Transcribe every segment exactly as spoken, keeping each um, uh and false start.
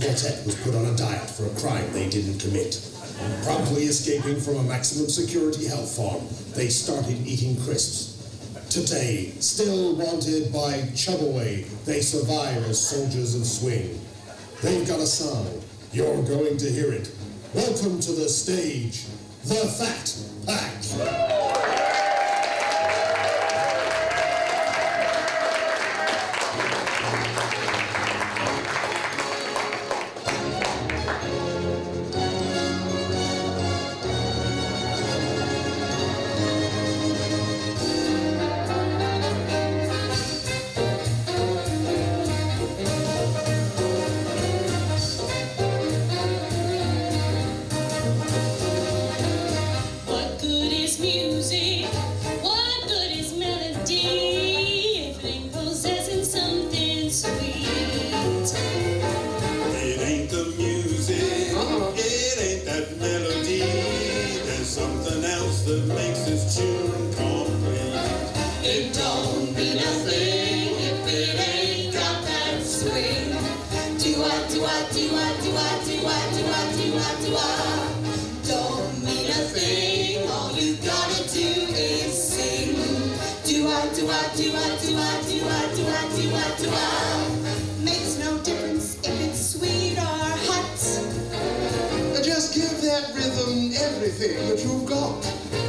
quartet was put on a diet for a crime they didn't commit. Promptly escaping from a maximum security health farm, they started eating crisps. Today, still wanted by Chubaway, they survive as soldiers of swing. They've got a song. You're going to hear it. Welcome to the stage, The Fat Pack. That you've got.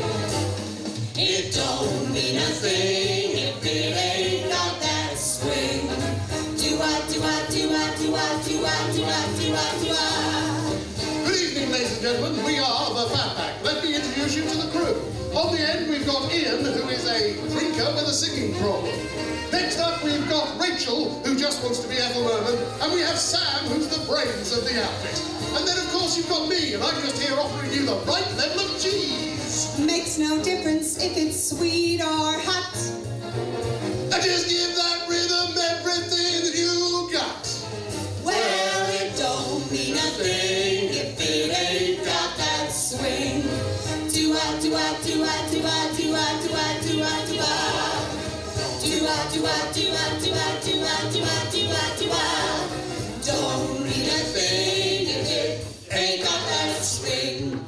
It don't mean a thing if it ain't got that swing. Do-ah, do-ah, do-ah, do-ah, do-ah, do-ah, do-ah, do-ah. Good evening, ladies and gentlemen. We are the Fat Pack. Let me introduce you to the crew. On the end, we've got Ian, who is a drinker with a singing problem. Next up, we've got Rachel, who just wants to be Ethel Merman. And we have Sam, who's the brains of the outfit. And then, of course, you've got me, and I'm just here offering you the right level of cheese. Makes no difference if it's sweet or hot. I just give that rhythm everything that you got. Well, it don't mean a thing if it ain't got that swing. Do-ah, do-ah, do-ah, do-ah, do-ah, do-ah, do-ah, do-ah. Do-ah, do-ah, do-ah, do-ah, do-ah, do-ah, do-ah, do-ah. Don't mean a thing if it ain't got that swing.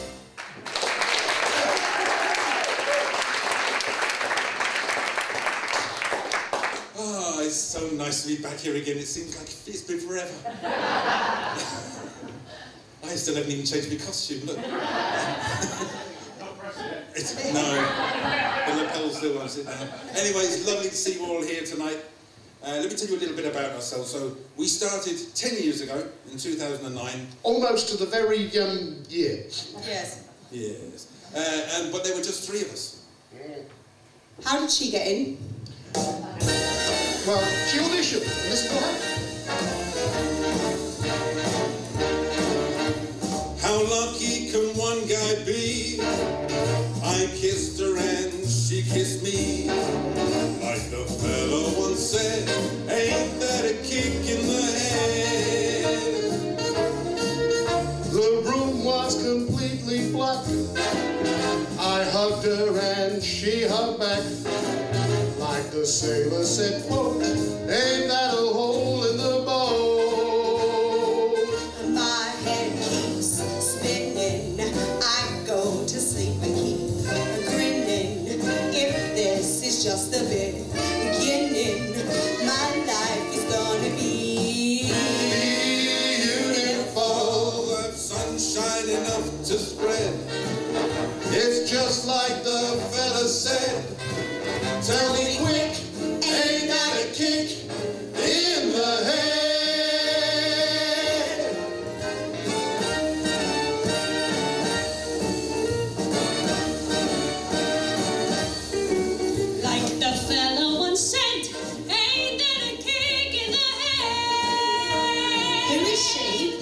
Oh, it's so nice to be back here again. It seems like it's been forever. I still haven't even changed my costume, look. It's, no, the lapel's still won't sit down. Anyway, it's lovely to see you all here tonight. Uh, let me tell you a little bit about ourselves. So, we started ten years ago, in two thousand nine. Almost to the very um, year. Yes. Yes. Uh, and, but there were just three of us. How did she get in? Well, she auditioned, and this is what happened. How lucky can one guy be? I kissed her and she kissed me. Like the fella once said, ain't that a kick in the head? The room was completely black. I hugged her and she hugged back. Like the sailor said, quote, ain't that a hole in the boat? My head keeps spinning. I go to sleep and keep grinning. If this is just the beginning, my life is gonna be beautiful. That sunshine enough to spread. It's just like the fella said. Tell me quick, ain't that a kick in the head? Like the fella once said, ain't that a kick in the head? Who is she?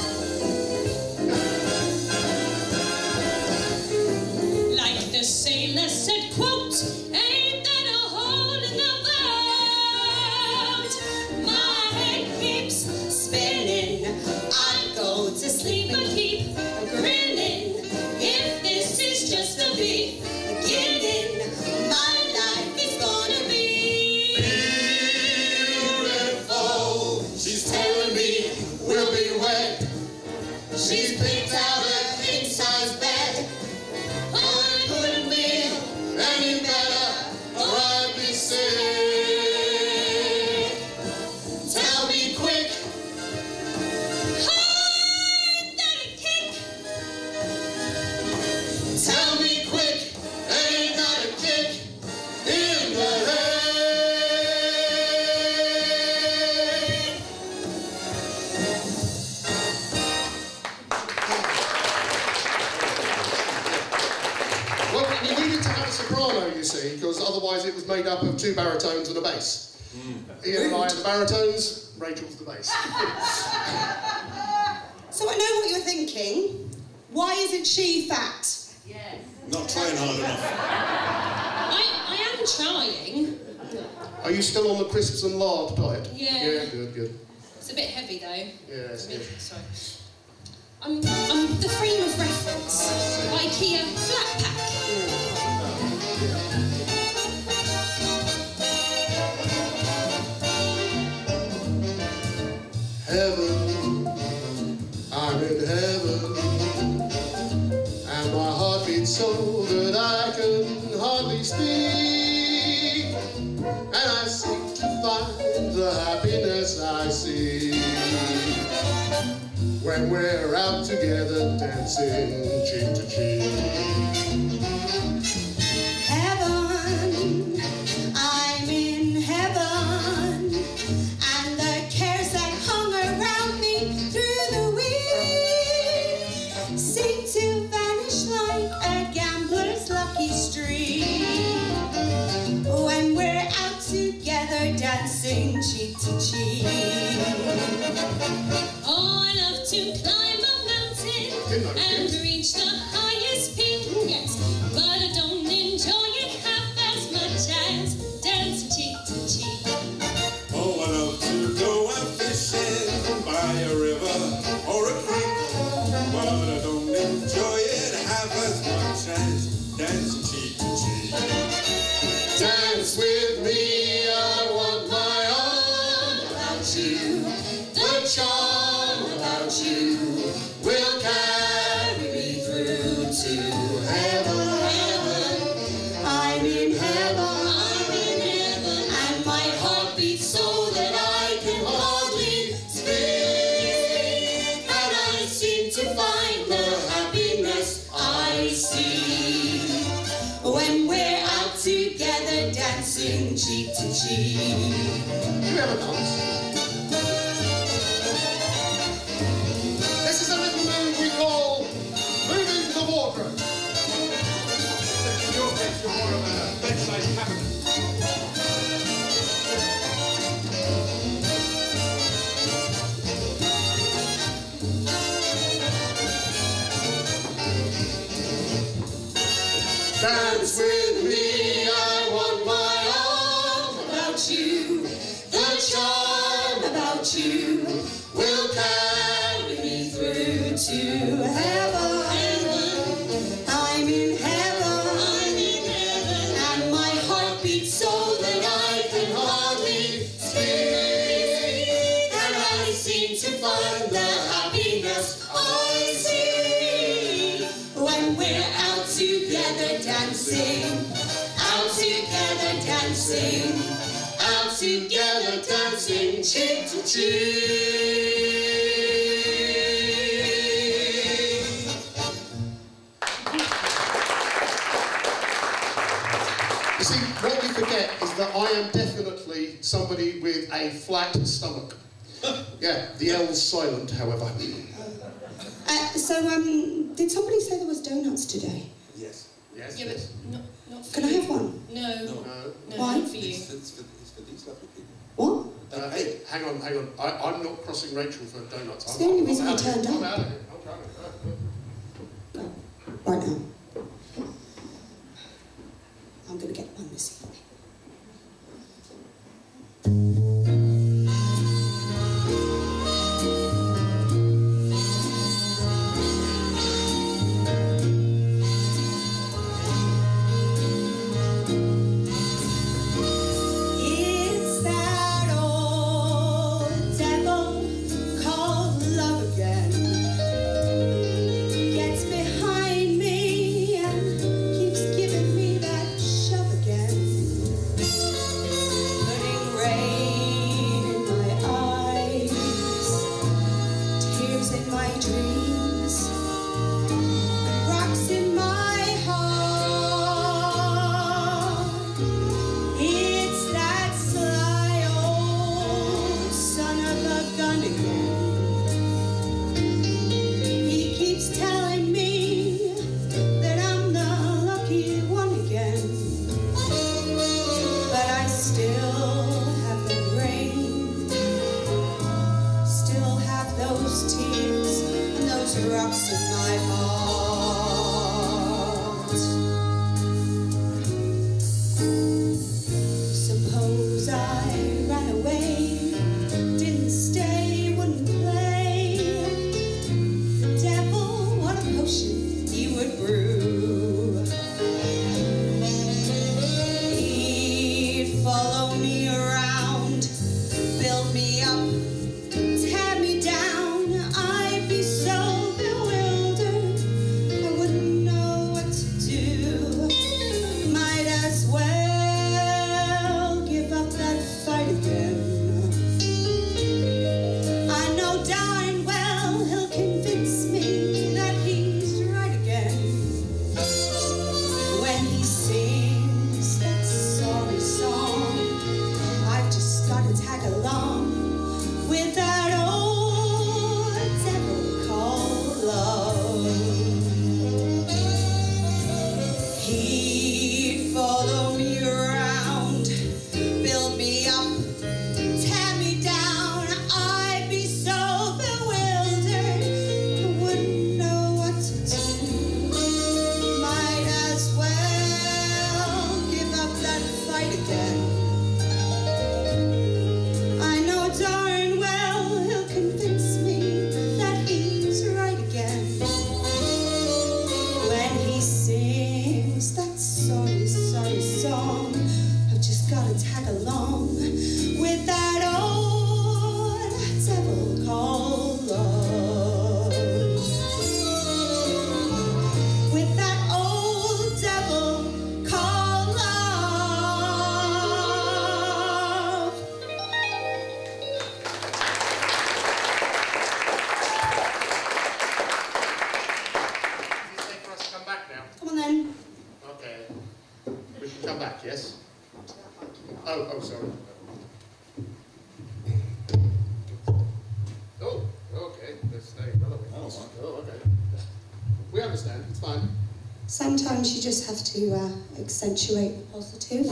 Like the sailor She's picked out a king-size bed. Oh, it couldn't be any better, or I'd be sick. Tell me quick. I've got a kick. Tell me quick. Ain't got a kick in the head. Well, we needed to have a soprano, you see, because otherwise it was made up of two baritones and a bass. Ian and I are the baritones, Rachel's the bass. So I know what you're thinking. Why isn't she fat? Yes. Not trying hard enough. I, I am trying. Are you still on the crisps and lard diet? Yeah. Yeah, good, good. It's a bit heavy though. Yeah, it's I mean, good. sorry. I'm, I'm the frame of reference. IKEA flat pack. Heaven, I'm in heaven, and my heart beats so that I can hardly speak, and I seek to find the happiness I see when we're out together dancing cheek to cheek. Heaven, I'm in heaven, and the cares that hung around me through the week seem to vanish like a gambler's lucky streak when we're out together dancing cheek to cheek. Oh, I love to climb a mountain and reach the highest peak, yes, but I don't enjoy it half as much as dancing cheek to cheek. Oh, I love to go out fishing by a river or a creek, but I don't enjoy it half as much as dancing cheek to cheek. Dance with me, I want my arm About you, the charm about you will carry me through to heaven. I'm in heaven, I'm in heaven, and my heart beats so that I can hardly speak, and I seem to find the happiness I see when we're out together dancing cheek to cheek. Do you ever dance? This is a little move we call moving the wardrobe. In your case, you're more of a bedside cabinet. Dance with me, I want my arm About you, the charm about you will carry me through to heaven. I'm in heaven, I'm in heaven, and my heart beats so that I can hardly speak, and I seem to find the happiness I see when we're out together dancing, out together dancing, out together dancing cheek to cheek. You see, what we forget is that I am definitely somebody with a flat stomach. Yeah, the L's silent, however. Uh, so, um, did somebody say there was donuts today? Yes. Yes. yeah, but not, not for Can I you. have one? No, No. no, Why? not for you. It's, it's, for, it's for these lovely people. What? Uh, hey, hang on, hang on. I, I'm not crossing Rachel for donuts. It's I'm, the only I'm reason out you of here. turned I'm up. out of here. I'm trying to. Go. Right now. I'm going to get one this evening. It's that old devil called love again. dreams, rocks in my heart. It's that sly old son of a gun again. He keeps telling me that I'm the lucky one again, but I still have the rain, still have those tears and those rocks in my heart. Suppose I ran away, didn't stay, wouldn't play. The devil, what a potion he would brew. He'd follow me around, build me up, tear me down. I'd be so bewildered, I wouldn't know what to do. Might as well give up that fight again. I know darn well he'll convince me that he's right again when he sings that sorry song. I've just got to tag along with that old devil called love. He'd follow me around, build me up, tear me down. I'd be so bewildered, I wouldn't know what to do. Might as well give up that fight again. I know darn well he'll convince me that he's right again when he sings that sorry, sorry song. I've just got to tag along with that old devil called love. With that old devil called love. You say for us to come back now? Come on then. Okay. We can come back, yes? Oh, oh, sorry. Oh, okay. Let's stay relevant. Oh, Oh, okay. We understand. It's fine. Sometimes you just have to uh, accentuate the positive.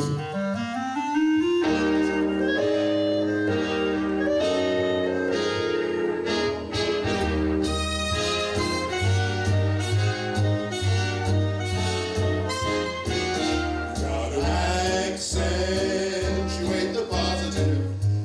Gotta accentuate the positive,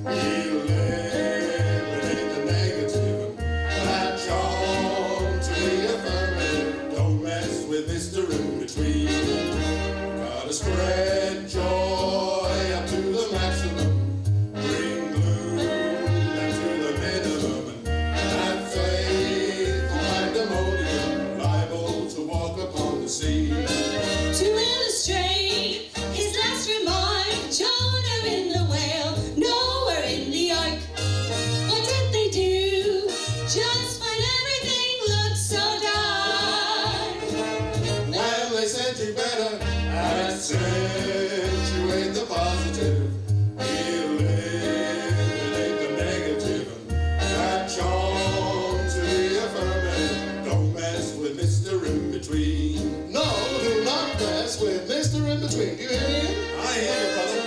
eliminate the negative, latch on to the affirmative. Don't mess with Mister In Between. Gotta spread joy up to the maximum, bring gloom down to the minimum, and have faith for pandemonium, liable to walk upon the sea. To illustrate his last remark, Jonah in the whale, Noah in the ark. What did they do? Just when everything looked so dark. Well, they said you better accentuate the positive, eliminate the negative, latch on to the affirmative. Don't mess with Mister In Between. No, do not mess with Mister In Between. Do you hear me? I hear you, brother.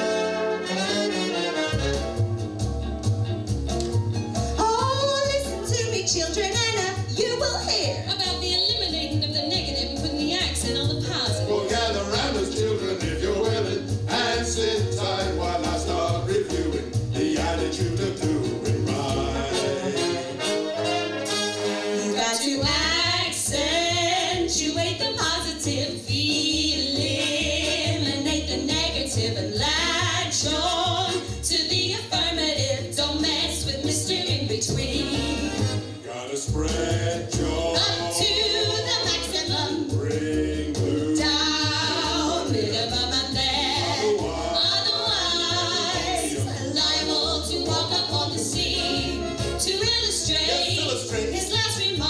Oh, listen to me, children, and uh, you will hear. About the eliminating of the negative and putting the accent on the positive. Well, gather round us, children, if you're willing, and sit tight while I start reviewing the attitude of doing right. You got to accentuate the positive, eliminate the negative, and latch on to the affirmative. Don't mess with Mister In Between. Gotta spread joy, Up to the maximum, bring blue. down, minimum, and then otherwise liable to walk upon the sea. To illustrate Yes, illustrate. his last remark.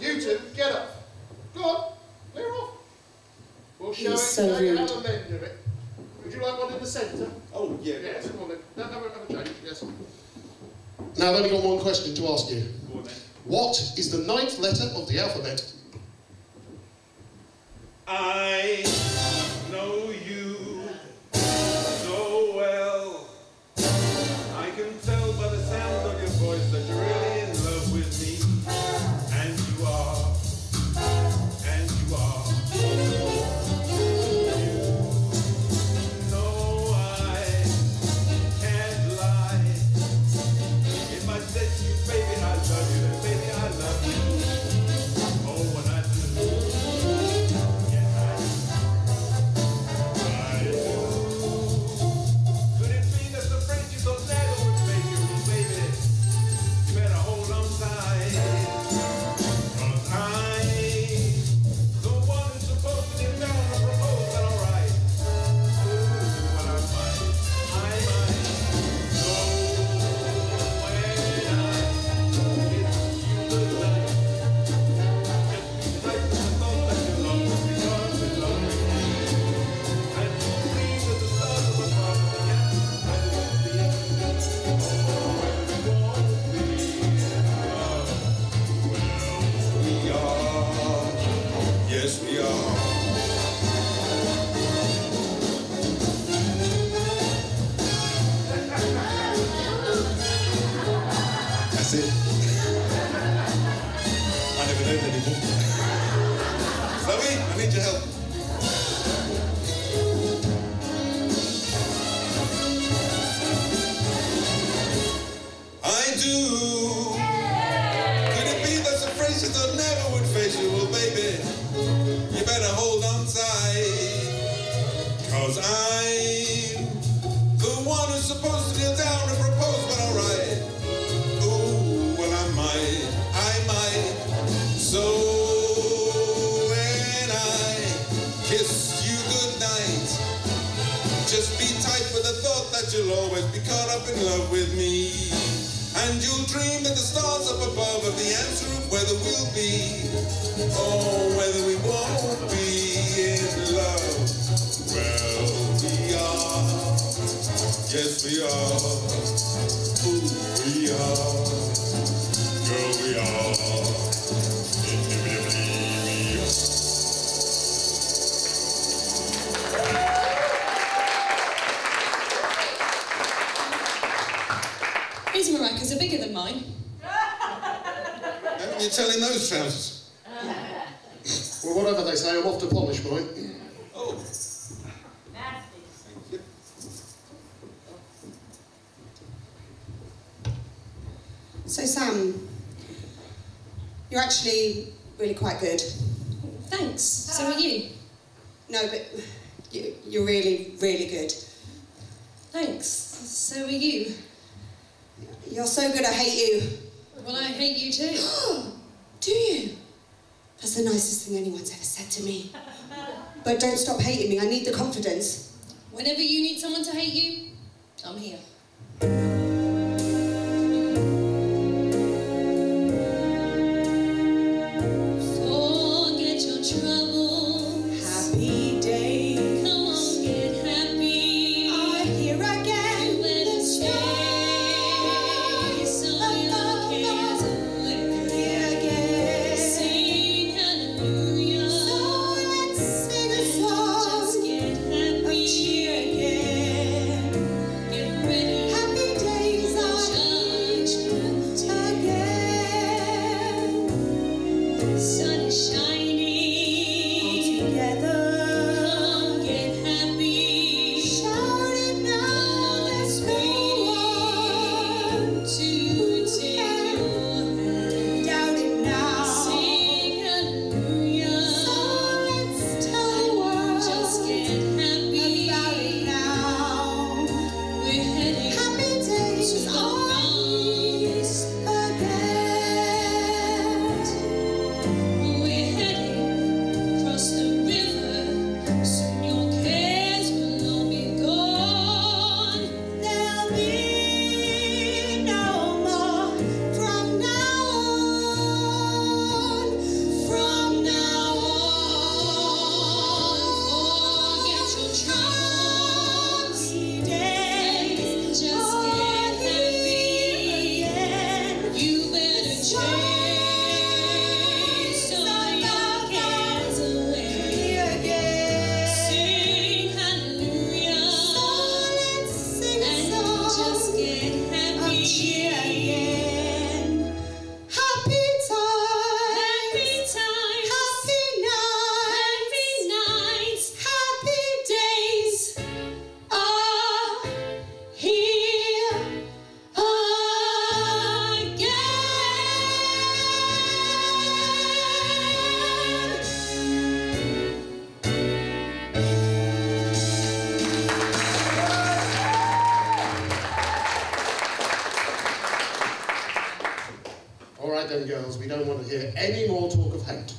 You two, get up. Go on, clear off. We'll show He's it so show you how rude. the men do it. Would you like one in the centre? Oh, yeah. Yes, come on then. No, have, a, have a change, yes. Now I've only got one question to ask you. Go on then. What is the ninth letter of the alphabet? I know you so well. I can tell by the sound of your voice that you're really in love with me. And you are. And you are. You know I can't lie. If I said to you, baby, I love you, then baby, I love you. Oh, when I do. Yes, I do. I do. Could it be that the friendship of never would make you, baby? You better hold on tight. 'Cause I'm the one who's supposed to get down and propose, but alright. Oh, but I might, I might. So when I kiss you goodnight, just be right with the thought that you love me because you love me. And you dream that the stars of above can I won't be. Oh, when we won't be in love. Well, we are. Yes, we are. That's it. I never learned anymore. Chloe, I need your help. I do. Could it be that the phrases that never would face you? Well, baby, you better hold on tight. 'Cause I'm the one who's supposed to get down and propose, but alright. Oh, well, I might, I might. So when I kiss you goodnight, just be tight with the thought that you'll always be caught up in love with me. And you'll dream that the stars up above are the answer of whether we'll be, or whether we won't be in love. Well, we are. Yes, we are. Ooh, we are. Girl, we are. Indubitably, we are. His maracas are bigger than mine. Haven't you telling those trousers? Well, whatever they say, I'm off to polish mine. Oh. So Sam, you're actually really quite good. Thanks. So are you. No, but you, you're really, really good. Thanks. So are you. You're so good, I hate you. Well, I hate you too. Do you? That's the nicest thing anyone's ever said to me. But don't stop hating me, I need the confidence. Whenever you need someone to hate you, I'm here. Forget your trouble. Happy days. Come on, get happy. I'm here again. You better stay so your cares away. Here again. Sing hallelujah. So let's sing a song. Just get of happy. cheer again. Get ready. Happy days are Judgment again. Sun is shining. Together. Come get happy. Shout it now, let's go on. To take your hand. Doubt it now. Sing hallelujah. So let's tell the world Just get happy. about it now. We're heading Happy days to the are promised again. We're hear any more talk of hate.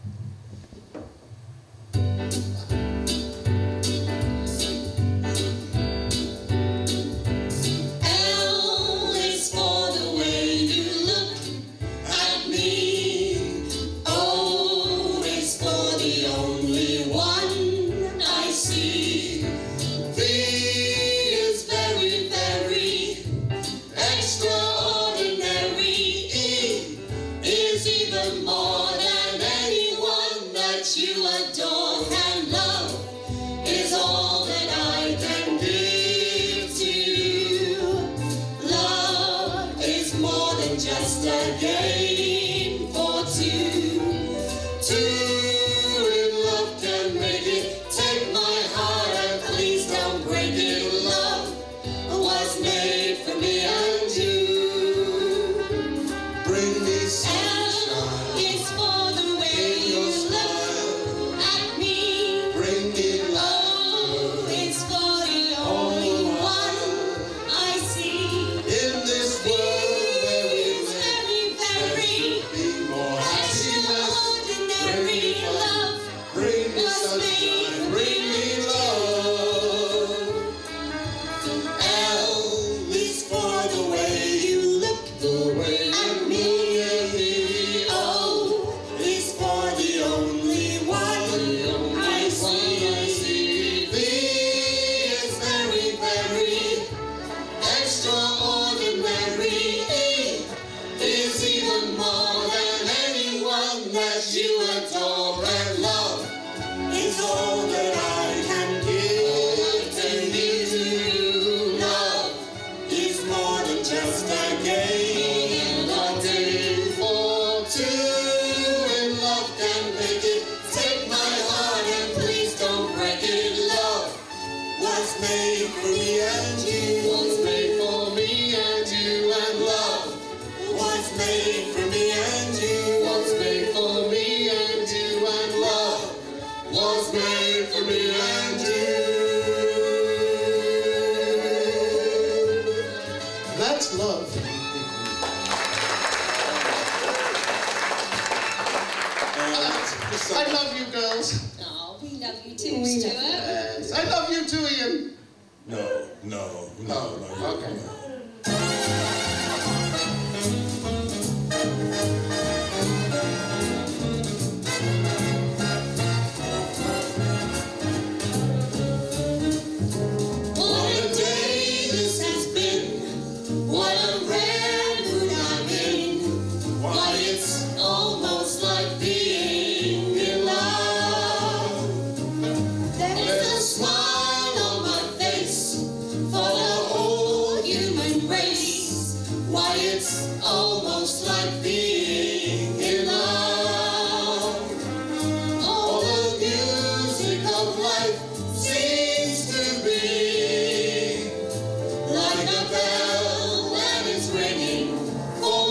Just a game for two. Two in love can make it. Take my heart and please don't break it. Love was made for me and you. Bring me sunshine. L is for the way you look at me. Bring me O is for the only one I see in this world. You adore, and love is all that I can give to you. Love is more than just a game, a game for two. And love can make it. Take my heart and please don't break it. Love was made for me and you. Was made for me and you. And love was made for me and you. Was made for me. Was made for me and you. That's love. I love you, girls. Oh, we love you too, we Stuart. Yes. I love you too, Ian. No, no, no, oh, no. Okay. No. Almost like being in love. All the music of life seems to be like a bell that is ringing for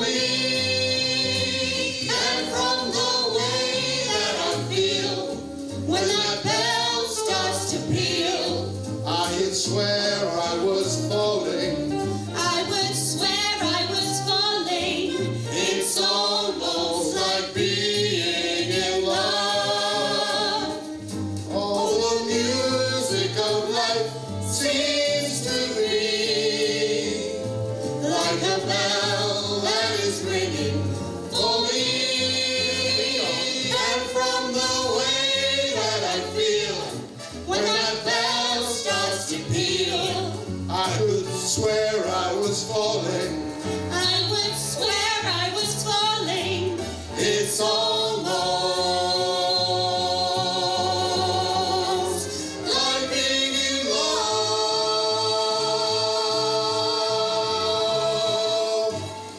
me. And from the way that I feel when that bell starts to peal, I swear I was falling. I would swear I was falling. It's almost like being in love. All the music of life seems to be like a bell that is ringing for me. And from the way that I feel when that bell starts to peal, I could swear I was falling. I would swear I was falling. It's almost like being in love.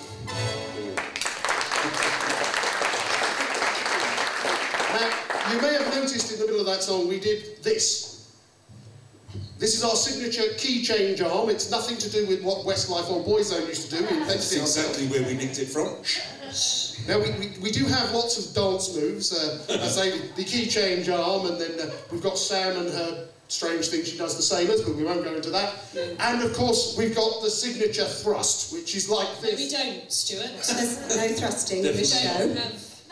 Now, you may have noticed in the middle of that song we did this. This is our signature key change arm. It's nothing to do with what Westlife or Boyzone used to do. We invented That's it ourselves. exactly where we nicked it from. Now, we, we, we do have lots of dance moves. Uh, I say the key change arm, and then uh, we've got Sam and her strange thing she does the same as, but we won't go into that. And, of course, we've got the signature thrust, which is like this. No, we don't, Stuart. There's no thrusting in this show. Have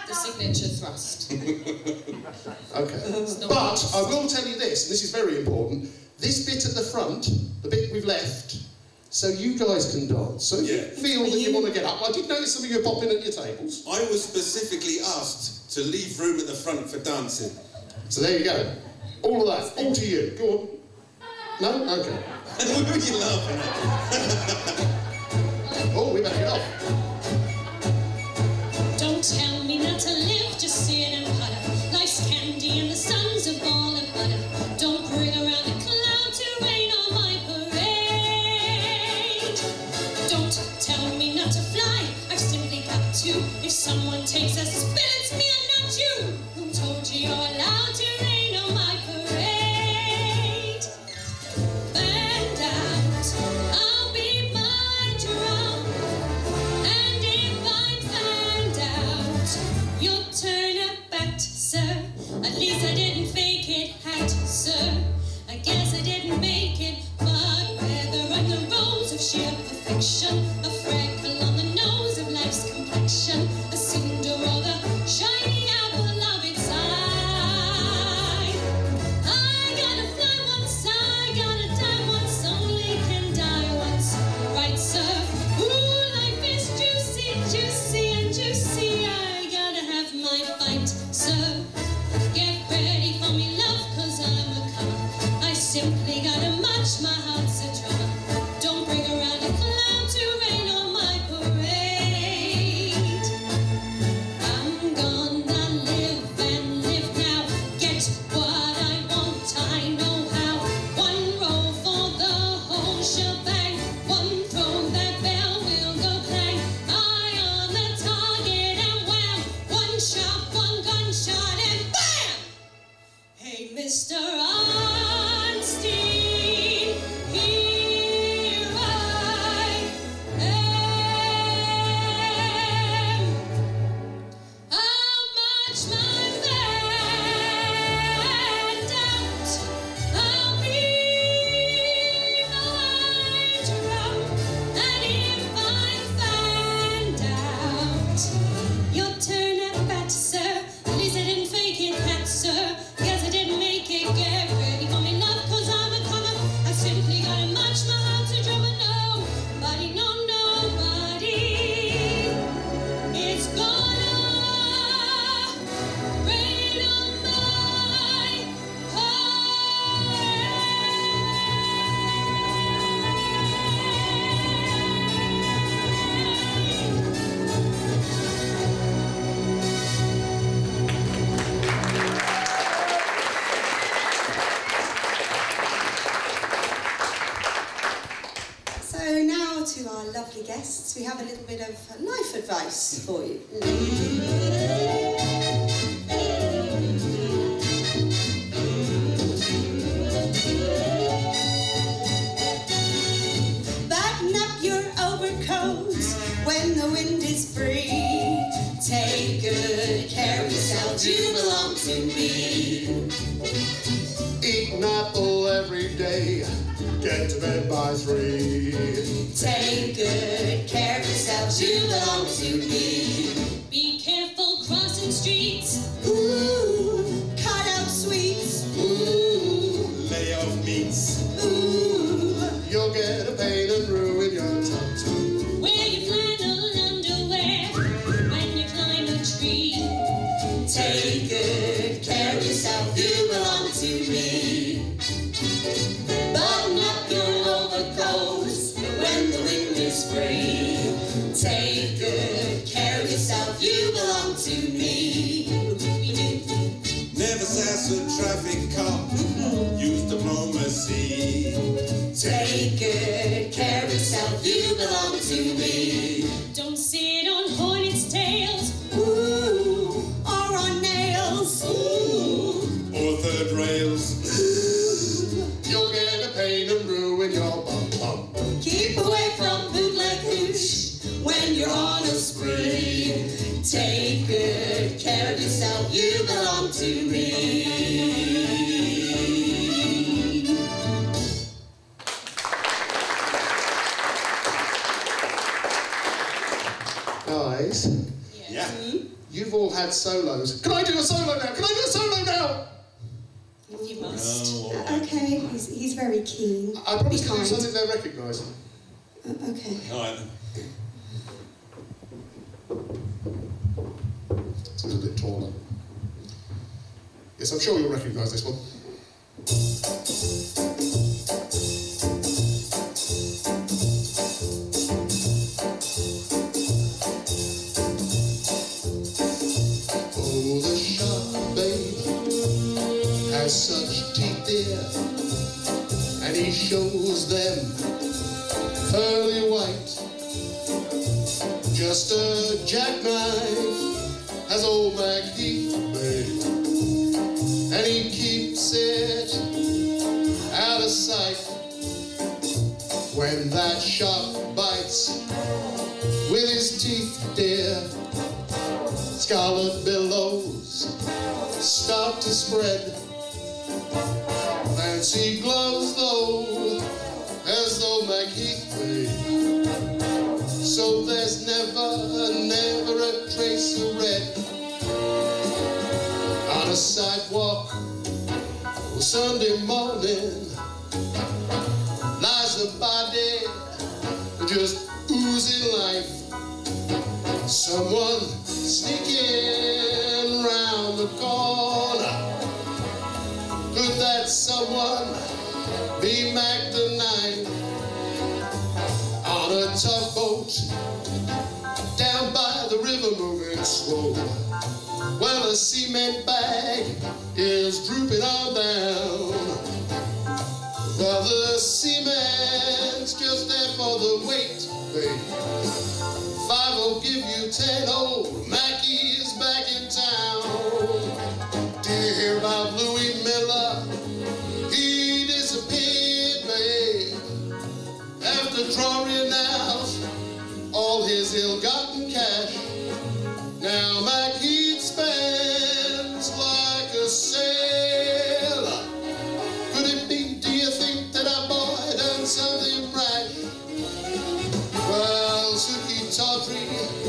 The signature thrust. Okay. But I will tell you this, and this is very important, this bit at the front, the bit we've left, so you guys can dance. So if Yeah. you feel that you want to get up, I did notice some of you popping at your tables. I was specifically asked to leave room at the front for dancing. So there you go. All of that, all to you. Go on. No? Okay. What were you laughing at? Oh, we better get off. Don't tell me not to live, just sit and putter. Life's candy and the sun's a ball of butter. Don't bring around a cloud to rain on my parade. Don't tell me not to fly, I've simply got to. If someone takes a spin, it's me and not you. Who told you you're allowed to rain on my parade? Band out, I'll be my drum. And if I'm found out, you'll turn a bat, sir. At least I didn't fake it, hat, sir. I guess I didn't make it, but whether I'm the rose of sheer perfection, a freckle on the nose of life's complexion, a cinder or the shiny apple of its eye. I gotta fly once, I gotta die once, only can die once, right, sir? Ooh, life is juicy, juicy and juicy. I gotta have my fight, sir. Get ready for me, love, cause I'm a comer. I simply gotta match my heart's a drummer. Don't bring around a cloud to rain on my parade. I'm gonna live and live now. Get what I want, I know how. One roll for the whole shebang. One throw, that bell will go clang. Eye on the target and wham. One shot, one gunshot and bam! Hey, Mister Einstein, here I am. I'll march my band out. I'll beat my drum. And if I'm found out, you'll turn at bat, sir. At least I didn't fake it, hat, sir. Guess I didn't make it. Get ready for me, love, cause I'm a comer. I simply gotta match my heart to drum and nobody, no, nobody is gonna rain on my So now to our lovely guests, we have a little bit of life advice for you. Button up your overcoats when the wind is free. Take good care of yourself, you belong to me. Eat an apple every day. Get to bed by three. Take good care of yourself, you belong to me. Be careful crossing streets. Ooh, cut out sweets. Ooh, Lay off meats. ooh. You'll get a pain and ruin your tum-tum. Wear your flannel underwear when you climb a tree. Take good care of yourself, you belong to me. Button up your overcoats when the wind is free. Take good care of yourself, you belong to me. Never sass a traffic cop. Use diplomacy. Take good care of yourself, you belong to me. Don't sit on hornets' tails. Ooh, or on nails. Ooh, Or third rails. You'll get a pain and ruin your bum-bum. keep away from bootleg hoosh when you're on a spree. Take good care of yourself, you belong to me. Guys, Yeah. you've all had mad solos. Can I do a solo now? Can I do a solo now? You must. No, Uh, okay, he's, he's very keen. I promise Be to do kind. something they recognise. Uh, okay. all right. Seems a bit taller. Yes, I'm sure you'll recognise this one. Oh, the shark, babe, has such teeth there, and he shows them pearly white. Just a jackknife has old MacHeath, babe, and he keeps it out of sight. When that shark bites with his teeth, dear, scarlet billows start to spread. Fancy gloves, though, as though MacHeath, babe, so there's never, never a trace of red. On a sidewalk on Sunday morning lies a body just oozing life. Someone sneaking round the corner. Could that someone be Mac the Nine? On a tugboat down by the river moving slow, well, a cement bag is drooping on down. Well, the cement's just there for the weight, babe. Five will give you ten, old Mackie's back in town. Do you hear about Louis Miller? He disappeared, babe, after drawing out all his ill-gotten cash. Now Mackie spends like a sailor. Could it be, do you think, that our boy done something right? Well, Suki Tawdry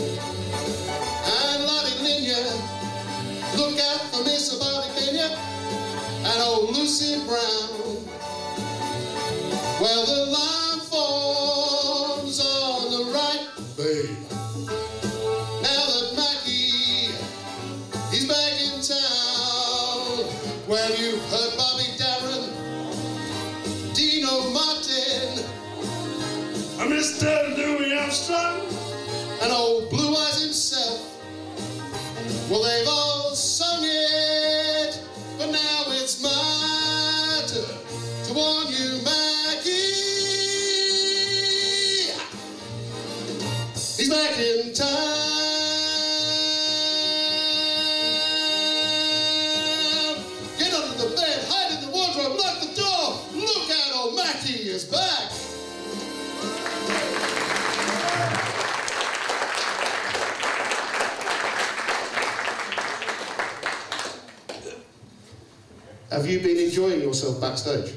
and Lottie Linya, look out for Miss Abadi Kenya and old Lucy Brown. Well, the line forms on the right, babe. Now that Mackie, he's back in town. Well, you've heard Bobby Darin, Dino Martin, and Mister Louis Armstrong, and old Blue Eyes himself. Well, they've all sung it, but now it's my turn to warn you, Mackie. He's back in town. Get under the bed, hide in the wardrobe, lock the door. Look out, old Mackie is back. Have you been enjoying yourself backstage?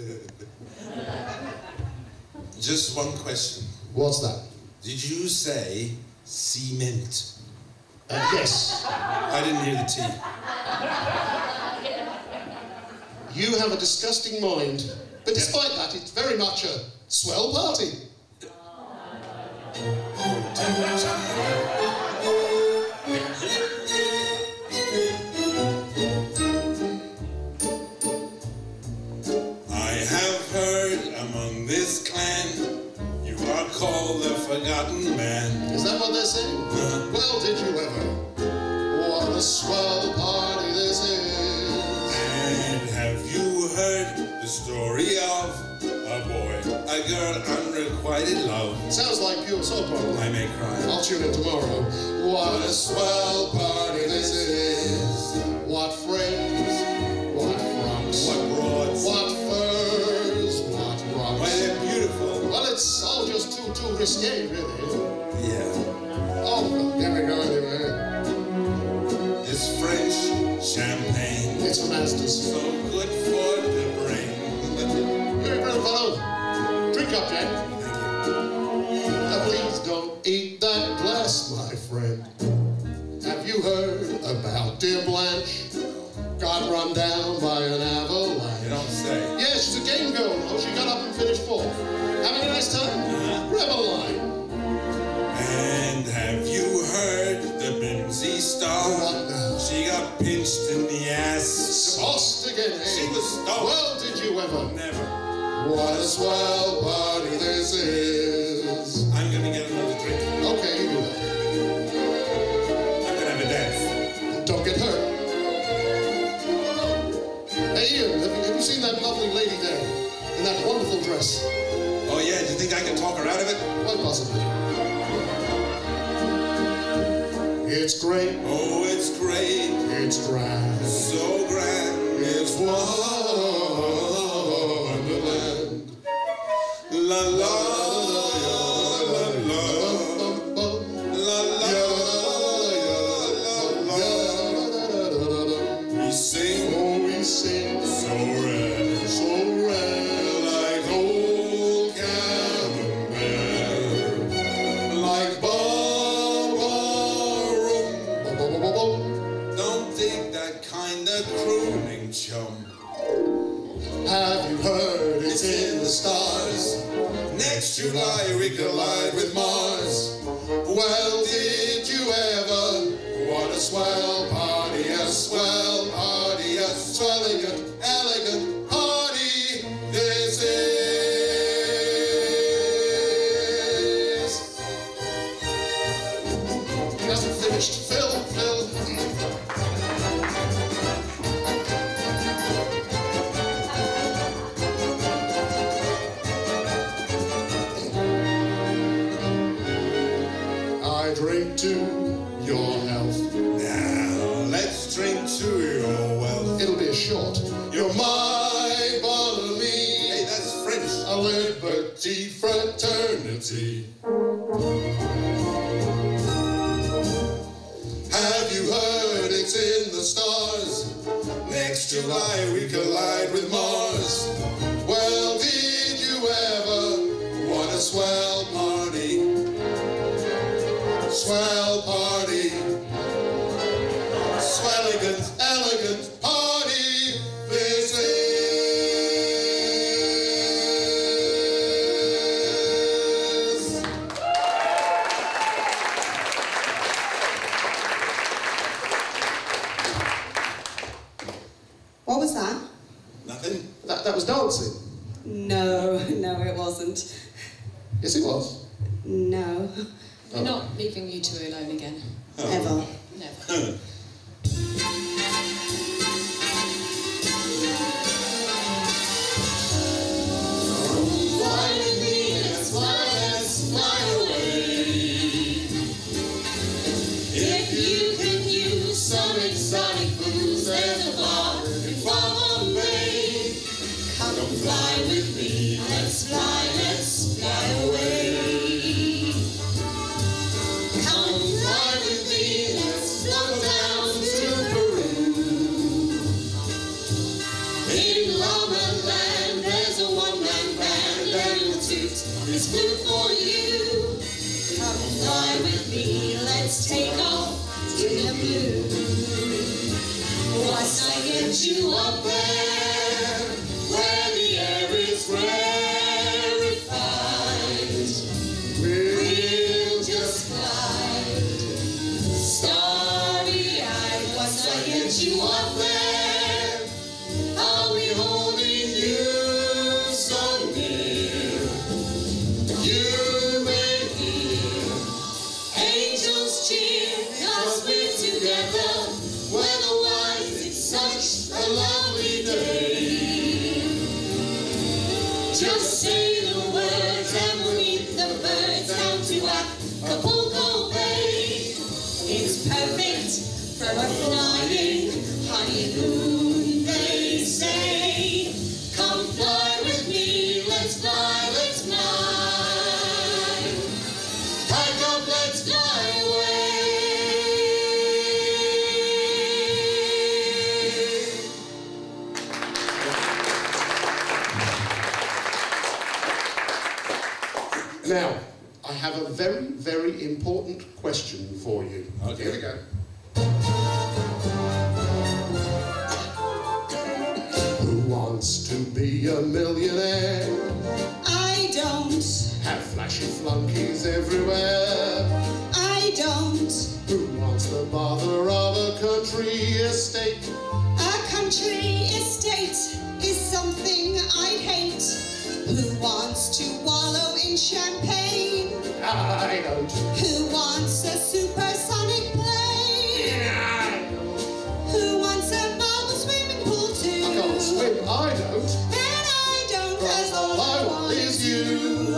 Just one question. What's that? Did you say cement? Uh, yes. I didn't hear the T. You have a disgusting mind, but despite that, it's very much a swell party. I have heard among this clan you are called the Forgotten Man. Is that what they're saying? Uh-huh. Well, did you ever? What a swell party this is. And have you heard the story of a boy, a girl, unrequited love? Sounds like pure soap opera. I may cry. I'll tune in tomorrow. What a swell party this is. What friends, what frocks, What broads? what furs, what Why, rocks. they're beautiful. Well, it's all just too, too risque, really. Yeah. Oh, well, here we go anyway. This French champagne, It's a master's. so good for the brain. Here, fellow. Drink up, Jack. Now, please don't eat that glass, my friend. Have you heard a Blanche got run down by an avalanche. You don't say. Yeah, she's a game girl. Oh, she got up and finished fourth. Having a nice time? Uh-huh. Reveline. And have you heard the Bimsy star? What now? She got pinched in the ass. Sauced again, eh? She was stoned. Well, did you ever? Never. What a swell party this is. I'm gonna get another drink. Okay, you do that. I'm gonna have a dance. Don't get hurt. Hey, Ian, have you, have you seen that lovely lady there in that wonderful dress? Oh yeah, do you think I can talk her out of it? Quite possibly. It's great. Oh, it's great. It's grand. So grand. It's wonderland. La la la la la la la la. We sing, Oh, we sing so red, so red, like old camembert, like ballroom. Don't dig that kind of crooning, chum. Have you heard it's in the stars? Next July we collide with Mars. Well, did you ever? What a swell party, a swell party, a swelligant, elegant party this is. Hasn't finished. Phil, Phil. I drink to your health. Now let's drink to your wealth. It'll be a short. You're my bonhomie. Hey, that's French. A liberty fraternity. Have you heard it's in the stars? Next July we collide with Mars. Well, did you ever? What a swell party. Swell party. Swelligant, elegant party. This is. What was that? Nothing? That, that was dancing. No, no, it wasn't. Yes, it was. No, We're not leaving you two alone again. ever. Never. Fly with me, let's fly, let's fly away. If you can use some exotic booze, there's a bar in Bombay. Come fly with me, let's fly, let's fly away. Come fly with me, let's float down to Peru. In Llama Land, there's a one-man band and the toot is blue for you. Come fly with me, let's take off to the blue. Once I get you up there, where the air is rarefied, we'll just glide, starry-eyed. Once I get you up there, I'll be holding you so near. You may hear angels cheer, 'cause we're together. Weather-wise, it's such a lovely day. Just say the words and we'll meet the birds down to Acapulco Bay. It's perfect for a flying honeymoon, they say. Come fly with me, let's fly, let's fly. Pack up, let's fly away. Now, I have a very, very important question for you. Okay. Here we go. wants to be a millionaire? I don't. Have flashy flunkies everywhere? I don't. Who wants the bother of a country estate? A country estate is something I'd hate. Who wants to wallow in champagne? I don't. Who wants a supersonic plane? I Who wants a marble swimming pool too? I can't swim, I don't. And I don't, 'cause All I want is you.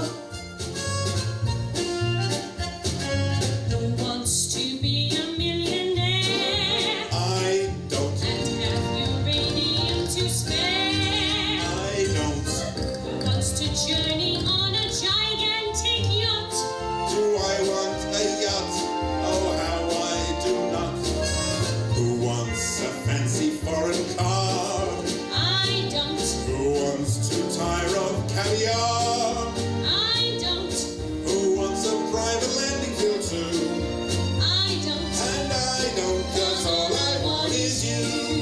Who wants to be a millionaire I don't. and have uranium to spare? I don't. Who wants to journey on a gigantic yacht? Do I want a yacht? Oh, how I do not. Who wants a fancy foreign car? I don't. Who wants to tire of caviar? I don't. Who wants a private landing field too? I don't. And I don't, 'cause all I want is you.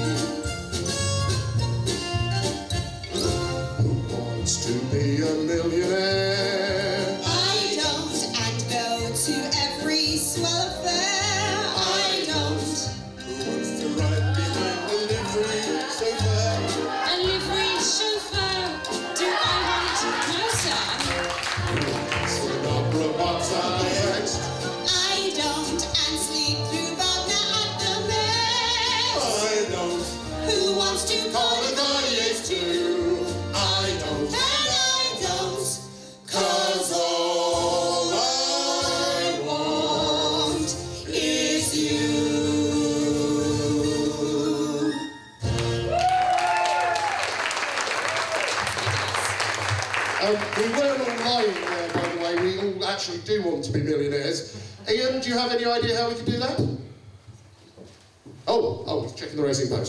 Who wants to be a millionaire? I don't. And go to every swell affair. I don't. Who wants to ride behind the livery chauffeur? A livery chauffeur. Do I want to know, sir? An opera box I next. I don't. And sleep through Wagner at the Met. I don't. Who wants to call the Carnegie's too. I don't. And I don't. 'Cause all I want is you. Um, we weren't all lying there, by the way. We all actually do want to be millionaires. Ian, do you have any idea how we could do that? Oh, oh, he's checking the Racing Post.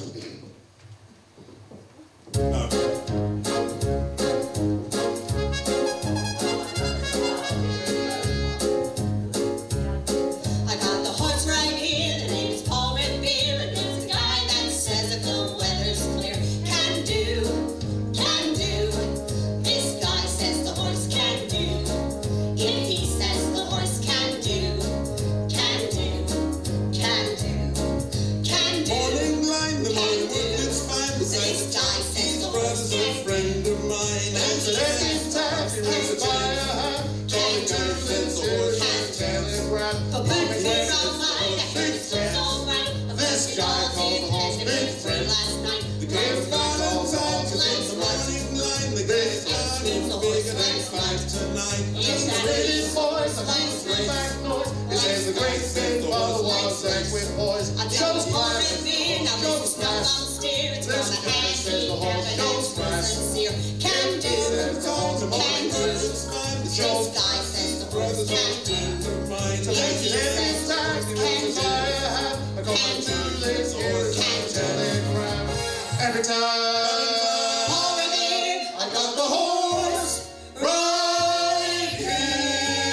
I got the horse right here, the name is Paul Revere, and he's a guy that says if the weather's clear, can do, can do. This guy says the horse can do. If he says the horse can do, can do, can do, can do. Morning blind, the morning Can do. it's fine. This guy says the Brother's horse a can do. friend of mine. And he says the horse can do. Can do, Telegram. for birds were all mine, I heard it was all right. This guy called the horse big friend. Last night, the The girls girls got got on all time to lines take the of morning blind. The girls got It's in the bigger horse than last five night. tonight. It's that Pretty horse boys, the last house with night. back noise. It says the great thing for the ones that with boys. I Shows don't want flash, to be, now shows this is no flash. long steer. It's This gonna guy hang says me the horse here, but shows it's flash. sincere. Can do, Says all the morning can do. birds it's fine. The This shows guy says the horse brothers are can do. friends of mine. To make it any time, he wants to buy a hat. I got my two legs here, telegram. Every time. Paul Revere, I got the horse right here.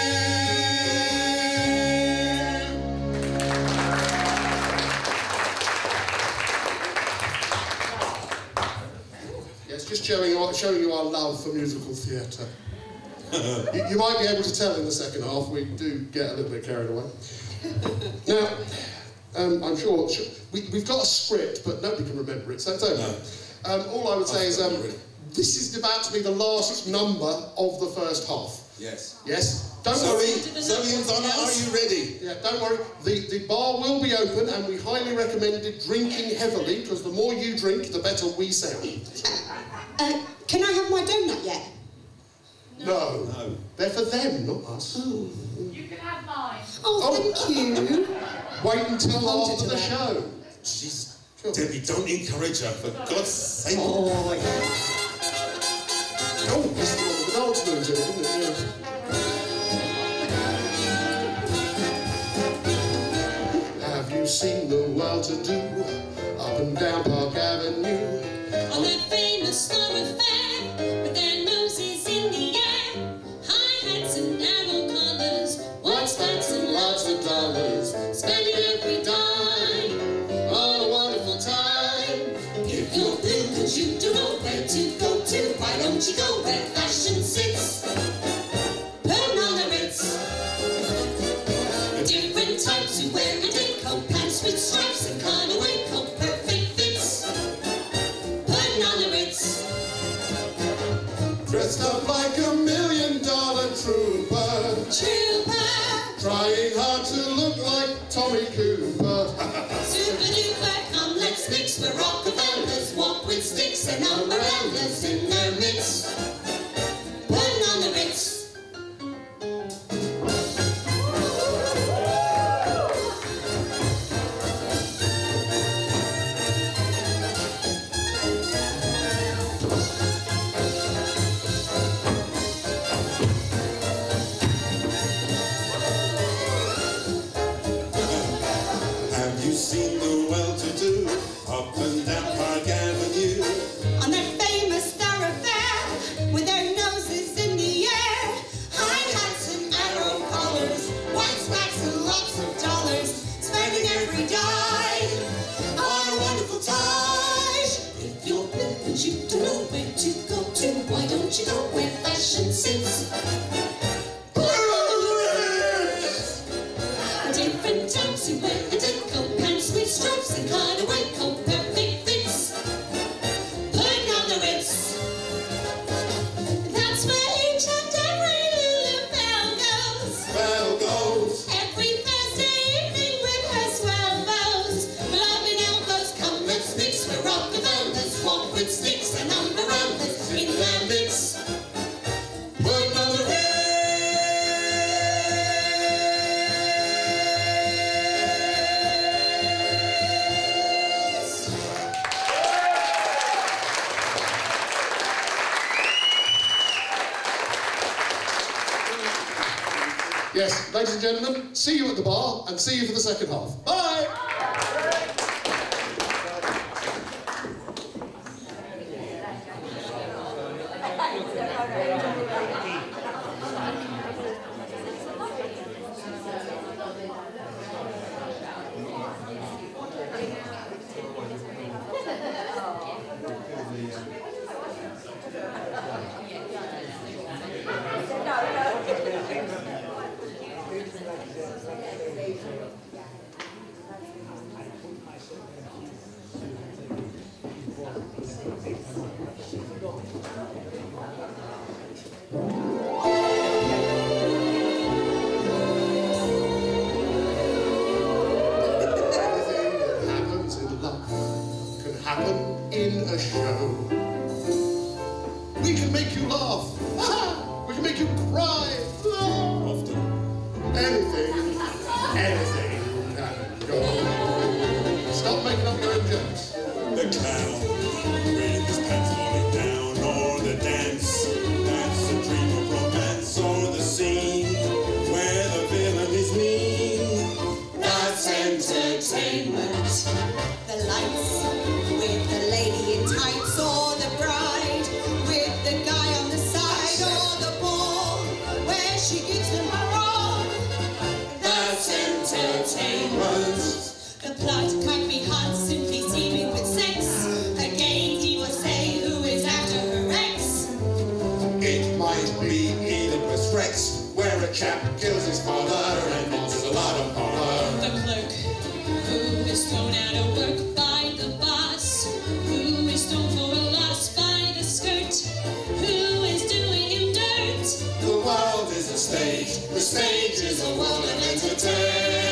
Yes, just showing you, showing you our love for musical theatre. you, you might be able to tell in the second half, we do get a little bit carried away. Now, um, I'm sure, sure we, we've got a script, but nobody can remember it, so it's okay. Um, all I would say is um, this is about to be the last number of the first half. Yes. Yes? Don't Zoe, worry. Zoe and Donna, are you ready? Yeah, don't worry. The, the bar will be open, and we highly recommend drinking heavily, because the more you drink, the better we sound. uh, can I have my donut yet? No. No. They're for them, not us. You can have mine. Oh, thank you. Wait until Hold it after to the that. show. Jeez. Sure. Debbie, don't encourage her, for God's sake. Oh, my God. Oh, this is the one with the dance moves in it, isn't it? Yeah. Have you seen the well-to-do up and down Park Avenue? On that famous thoroughfare, with their noses in the air, high hats and narrow collars, white spats and lots of dollars, spending every dime on a wonderful time. If you're blue, 'cause you don't know where to dressed up like a million dollar trooper, Trooper, trying hard to look like Tommy Cooper. super duper, come let's mix. We're Rockefellers, walk with sticks and umbrellas in their midst. Putting on the Ritz. Have you seen the well-to-do up and down Park Avenue? On their famous thoroughfare, with their noses in the air, high hats and arrow collars, white spats and lots of dollars, spending every dime on a wonderful time. If you're big and you don't know where to go to, why don't you go where fashion sits? Different types who wear the deco pants with stripes and cutaway coat, perfect fits. Putting on the Ritz. That's where each and every little belle goes. Bell goes. Every Thursday evening with her swell bows, loving elbows, come let's mix. We're Rockefellers, walk with sticks and umbrellas in their midst. Putting on the Ritz. Yes, ladies and gentlemen, see you at the bar and see you for the second half. Bye! In a show, we can make you laugh. We can make you cry. Often. Anything, anything can go. Stop making up your own jokes. The clown with his pants falling down, or the dance that's a dream of romance, or the scene where the villain is mean. That's entertainment. The lights with the lady in tights, or the bride with the guy on the side, or the ball where she gives them her all. That's entertainment. The plot might be hot, simply teeming with sex. A gay divorcee who is after her ex. It might be Oedipus Rex, where a chap kills his father and it's a lot of horror. The clerk who is thrown out of work by the boss, who is thrown for a loss by the skirt, who is doing him dirt. The world is a stage, the stage is a world of entertainment.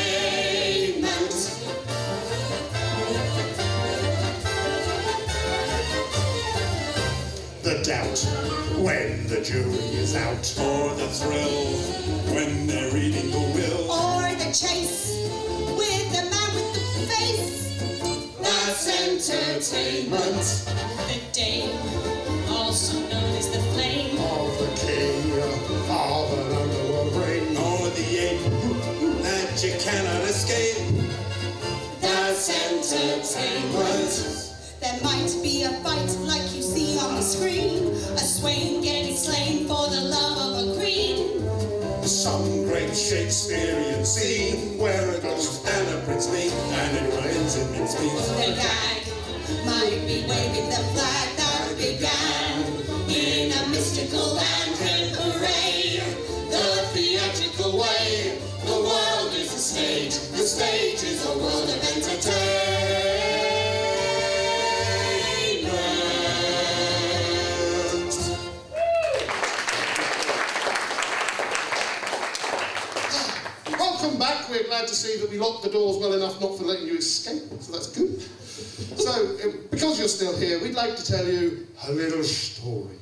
The doubt when the jury is out. Or the thrill when they're reading the will. Or the chase with the man with the face. That's entertainment. The dame, also known as the flame. Of the king of an underworld reign. Or the ape that you cannot escape. That's entertainment. There might be a fight like you see on the screen, a swain getting slain for the love of a queen. Some great Shakespearean scene where a ghost and a prince meet and it ends in mincemeat. The gag might be waving the flag that began in a mystical anthem array. The theatrical way. The world is a stage. The stage is a world of entertainment. locked the doors well enough not for letting you escape, so that's good. So, uh, because you're still here, we'd like to tell you a little story.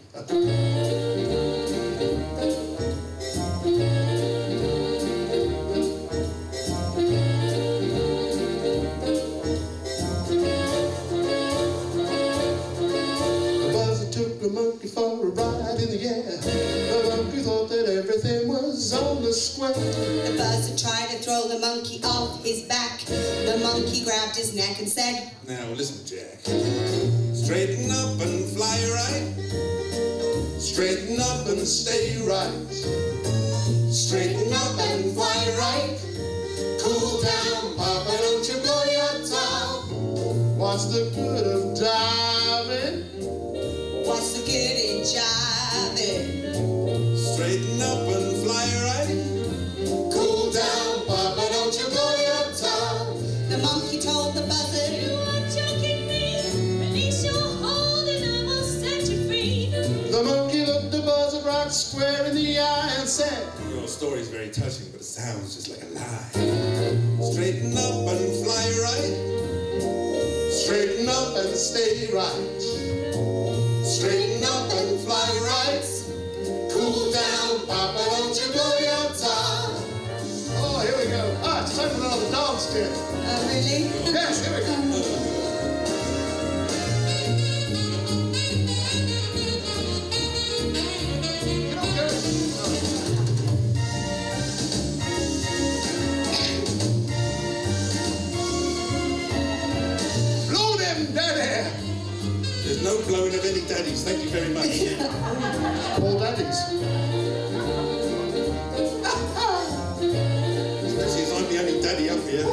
The monkey for a ride in the air. The monkey thought that everything was on the square. The buzzard tried to throw the monkey off his back. The monkey grabbed his neck and said, "Now listen, Jack. Straighten up and fly right. Straighten up and stay right. Straighten up and fly right. Cool down, Papa, don't you blow your top. What's the good of diving? What's the good in jiving? Straighten up and fly right. Cool down, Papa, don't you blow your top." The monkey told the buzzard, You are joking me. Release your hold and I will set you free. The monkey looked the buzzard right square in the eye and said, "Your story is very touching, but it sounds just like a lie. Straighten up and fly right. straighten up and stay right. Straighten up and fly right. Cool down, Papa, don't you blow your top." Oh, here we go. Ah, it's time for another dance, dear. Oh, really? Yes, here we go. Blow them, Daddy! There's no blowing of any daddies, thank you very much. All daddies. Especially as I'm the only daddy up here.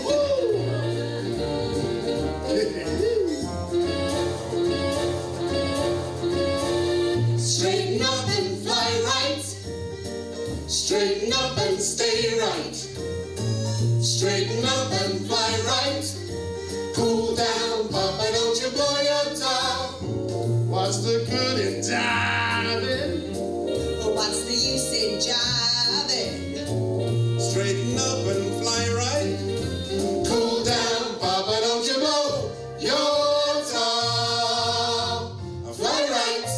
Straighten up and fly right. Straighten up and stay right. Straighten up and fly right. Cool down, Papa, don't you blow your top. What's the good in diving? Well, what's the use in jiving? Straighten up and fly right. Cool down, Papa, don't you blow your top. Fly right.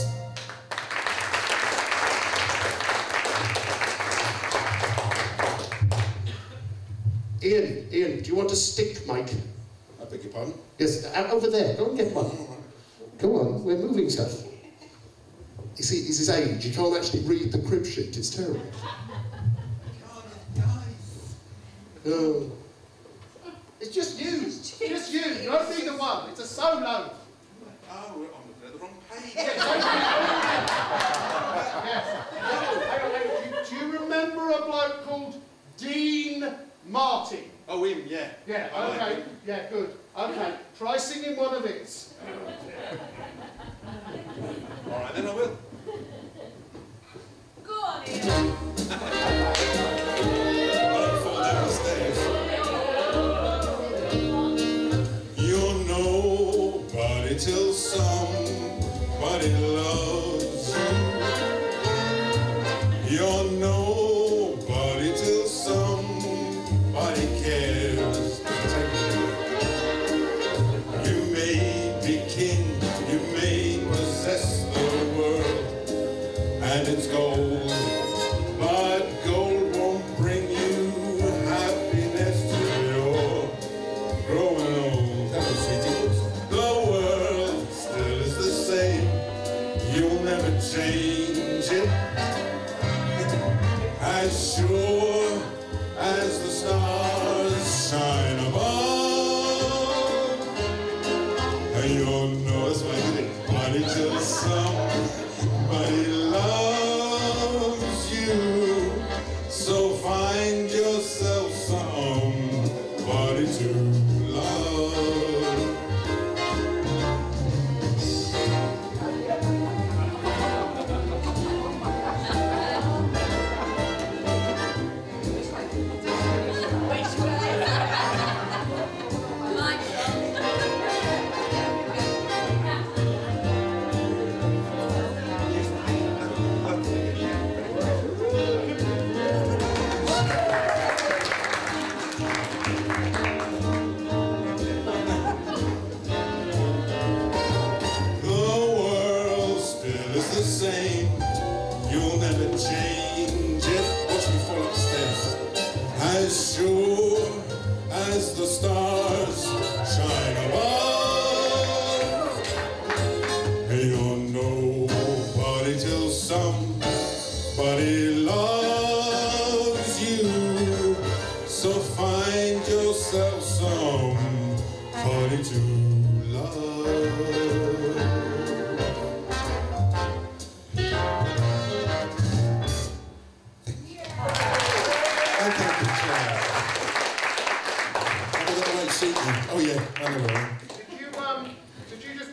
Ian, Ian, do you want a stick, Mike? I beg your pardon? Yes, uh, over there. Go and get one. Come on, we're moving stuff. You see, it's his age. You can't actually read the crib sheet. It's terrible. Oh. It's just you. Just you. You don't need the one. It's a solo. Oh, I'm looking at the wrong page. Yes. Hang on, hang on. Do you- Do you remember a bloke called Dean Martin? Oh, him, yeah. Yeah, I like okay. him. Yeah, good. Okay, try singing one of his. All right, then I will. Go on, Ian. Don't fall down the stairs. You're nobody till somebody loves you. You're nobody till somebody cares. You may be king, you may possess the world and its gold, but gold won't bring you happiness till you're growing old. Hello, sweetie. The world still is the same. You'll never change it. As sure as the stars shine above, and you'll know it's like money till somebody loves you. So find yourself somebody to love.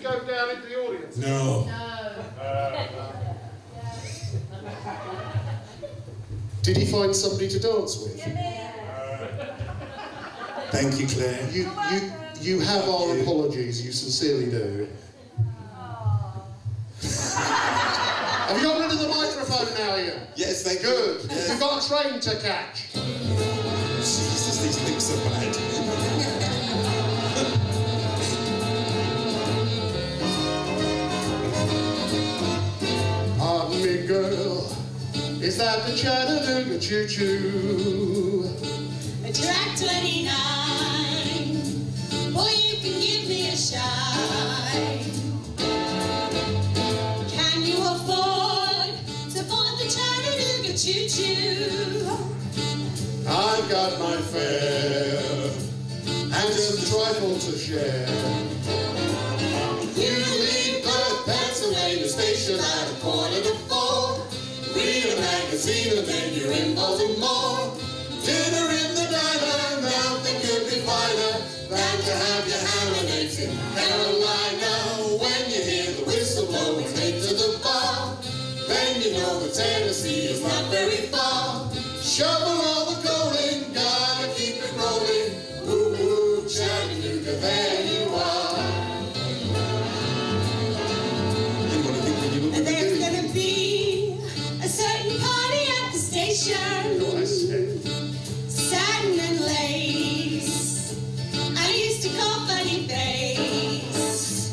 go down into the audience? No. Did he find somebody to dance with? Thank you, Claire. You, you, you have our apologies, you sincerely do. Have you got rid of the microphone now, Ian? Yes, thank you. Good. Yes. You've got a train to catch. Jesus, these links are bad. Pardon me, girl. Is that the Chattanooga choo-choo? Track twenty-nine. Boy, you can give me a shine. Can you afford to board the Chattanooga choo-choo? I've got my fare and just a trifle to share. You leave Perth, Pennsylvania station at a quarter to four. Read a magazine and then you're in Baltimore. Dinner in the diner, nothing could be finer than to have your ham and eggs in Carolina. When you hear the whistle blowing late to the bar, then you know that Tennessee is not very far. Shovel all the coal in, gotta keep it rolling. Woo woo, Chattanooga, there you are. There's gonna be a certain party at the station. Oh, I see. Satin and lace. I used to call funny face.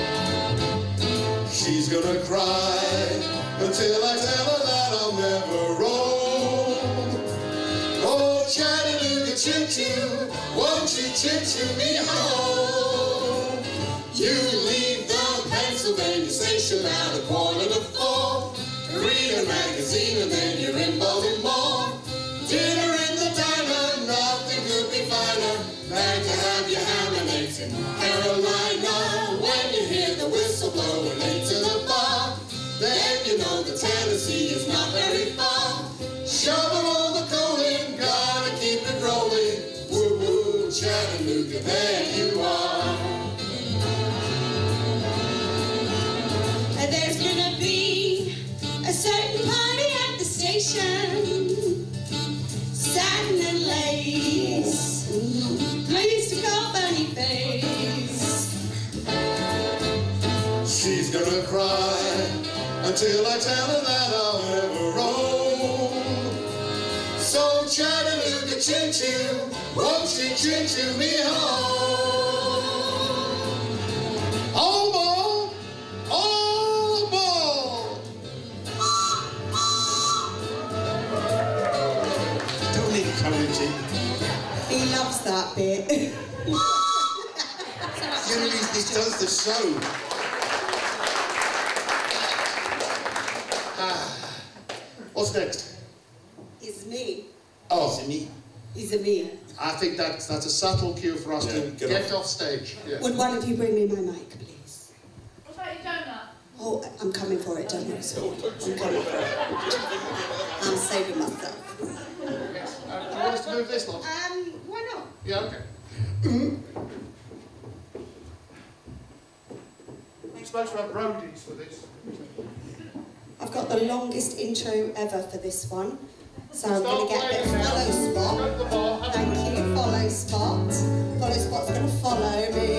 She's gonna cry until I tell her that I'll never roam. Oh, Chattanooga choo-choo, won't you choo-choo me home? You leave the Pennsylvania station at a quarter to four. Read a magazine and then you're in Baltimore. Dinner in the diner, nothing could be finer than to have your ham and eggs in Carolina. When you hear the whistle blowing late to the bar, then you know that Tennessee is not very far. Shovel all the coal in, gotta keep it rolling. Woo woo, Chattanooga, there you are. There's gonna be a certain party at the station. Satin and lace. I used to call funny face. She's gonna cry until I tell her that I'll never roam. So Chattanooga choo-choo, won't you choo-choo me home? All aboard! All aboard! Don't encourage him. He loves that bit. Generally, he does the show. Ah. What's next? It's me. Oh, Is it me? It's a me. I think that's, that's a subtle cue for us Yeah, to get get, off. off stage. Yeah. Would one of you bring me my mic, please? What about your donut? Oh, I'm coming for it, don't worry. I'm coming for it. I'm saving myself. Yes. Uh, do you want us to move this one? Um, why not? Yeah, okay. We're supposed to have roadies for this. I've got the longest intro ever for this one. So I'm Start going to get a bit of playing now. follow spot. Go to the bar, have a Thank you, follow spot. Follow spot's going to follow me.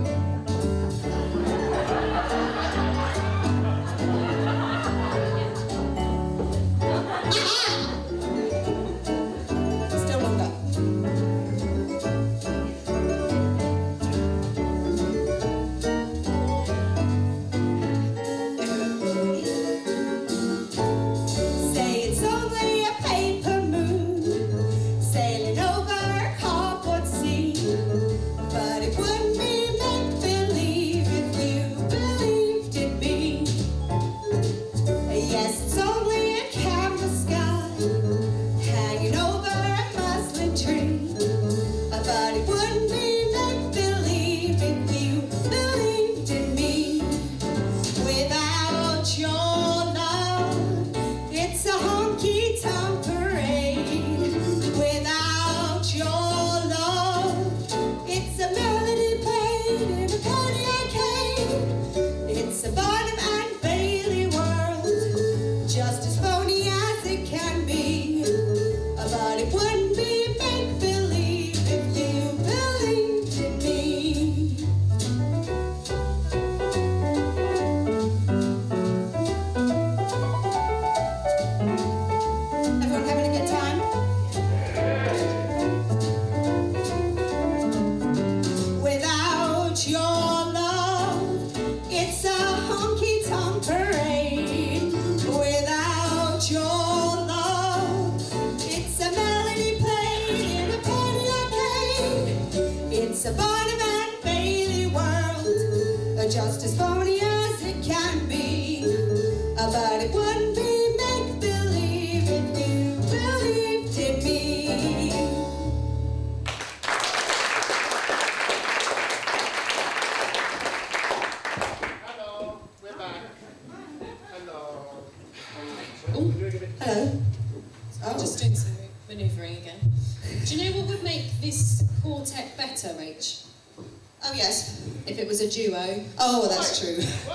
Still longer. Say it's only a paper moon sailing over a cardboard sea, but it wouldn't be meant just as phony as it can be. But it wouldn't be make-believe if you believed in me. Hello, we're back. Hello. Oh, Hello. Oh. just doing some manoeuvring again. Do you know what would make this quartet better, Rach? Oh, yes. If it was a duo. Oh, that's true.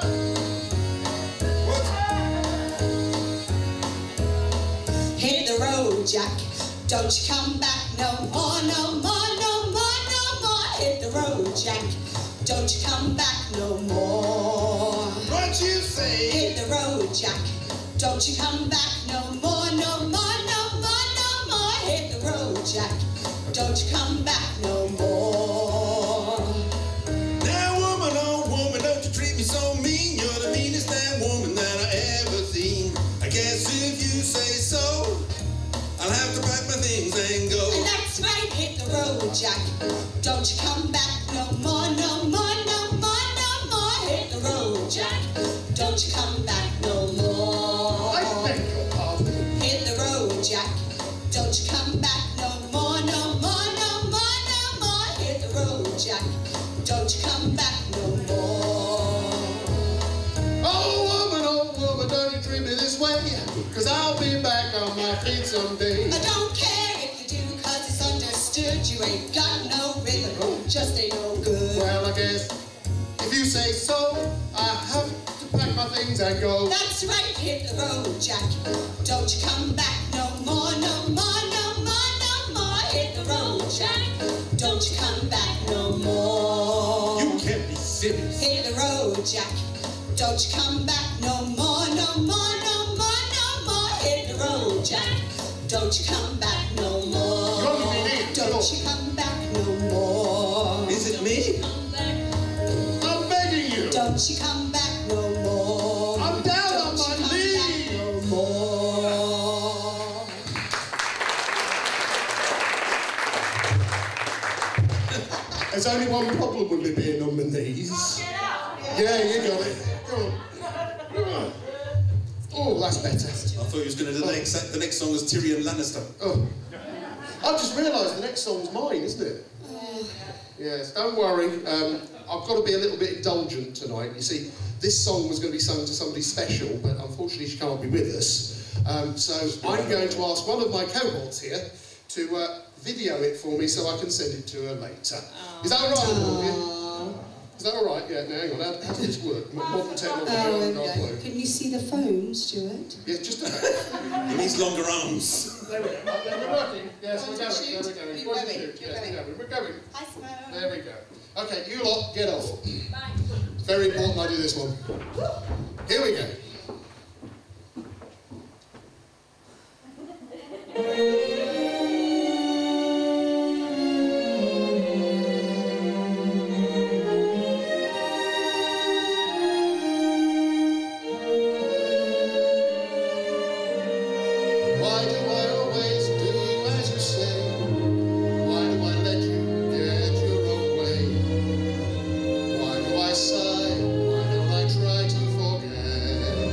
Hit the road, Jack. Don't you come back no more, no more, no more, no more. Hit the road, Jack. Don't you come back no more. What you say? Hit the road, Jack. Don't you come back no more, no more, no more, no more. Hit the road, Jack. Don't you come back no more. Now, woman, oh woman, don't you treat me so mean. You're the meanest damn woman that I ever seen. I guess if you say so, I'll have to pack my things and go. And that's right, hit the road, Jack. Don't you come back no more, no more, no more, no more. Hit the road, Jack. Don't you come back no more. I beg your pardon. Hit the road, Jack. Don't you come back no more, no more, no more, no more. Hit the road, Jack. Don't you come back no more. Oh, woman, oh, woman, don't you treat me this way. Cause I'll be back on my feet someday. I don't care if you do, cause it's understood. You ain't got no rhythm, just ain't no good. Well, I guess if you say so, I have to pack my things and go. That's right, hit the road, Jack. Don't you come back no more, no more, no more, no more. Hit the road, Jack. Don't you come back no more. You can't be serious. Hit the road, Jack. Don't you come back no more, no more, no more, no more. Hit the road, Jack. Don't you come back no more. You're on me, Nick. Don't you come back no more. Is it me? Come back. I'm begging you. Don't you come back no more. I'm down Don't on you my come knees. back no more. There's only one problem with me being on my knees. Get out. Yeah, you got it. Go on. Oh, that's better. I thought you was going to do the next, the next song was Tyrion Lannister. Oh. I've just realised the next song's mine, isn't it? Yes, don't worry. Um, I've got to be a little bit indulgent tonight. You see, this song was going to be sung to somebody special, but unfortunately she can't be with us. Um, so I'm going to ask one of my cohorts here to uh, video it for me so I can send it to her later. Is that all right with all of you? Is that all right? Yeah, now hang on. How, how does this work? Modern technology. Oh, on okay. work. Can you see the phone, Stuart? Yeah, just about. He needs longer arms. There we go. Oh, there we're working. Yes, we're Want to going. There shoot? we're going. You're Want to going. shoot? You're Yes, going. we're going. We're going. Hi, Simone. There we go. Okay, you lot, get off. Bye. It's very important I do this one. Here we go. Why do I always do as you say? Why do I let you get your own way? Why do I sigh? Why don't I try to forget?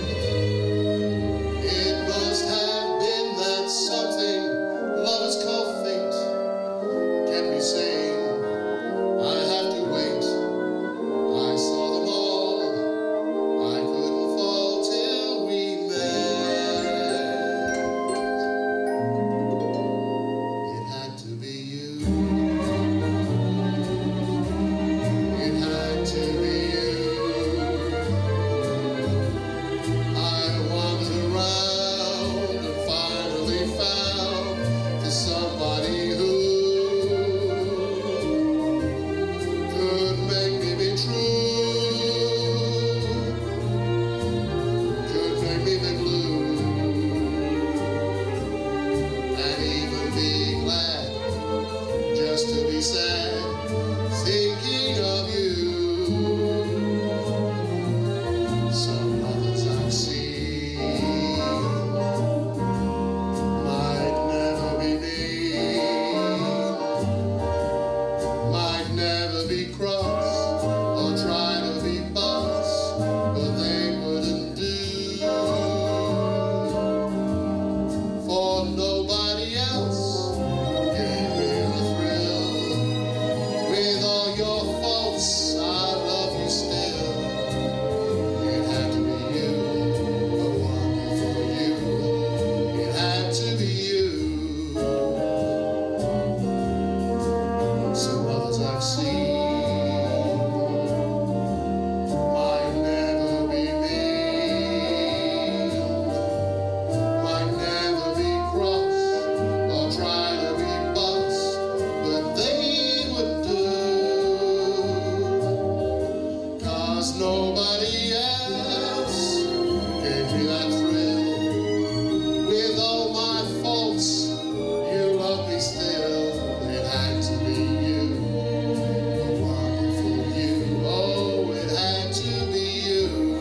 nobody else gave me that thrill. With all my faults, you love me still. It had to be you, a wonderful you. Oh, it had to be you.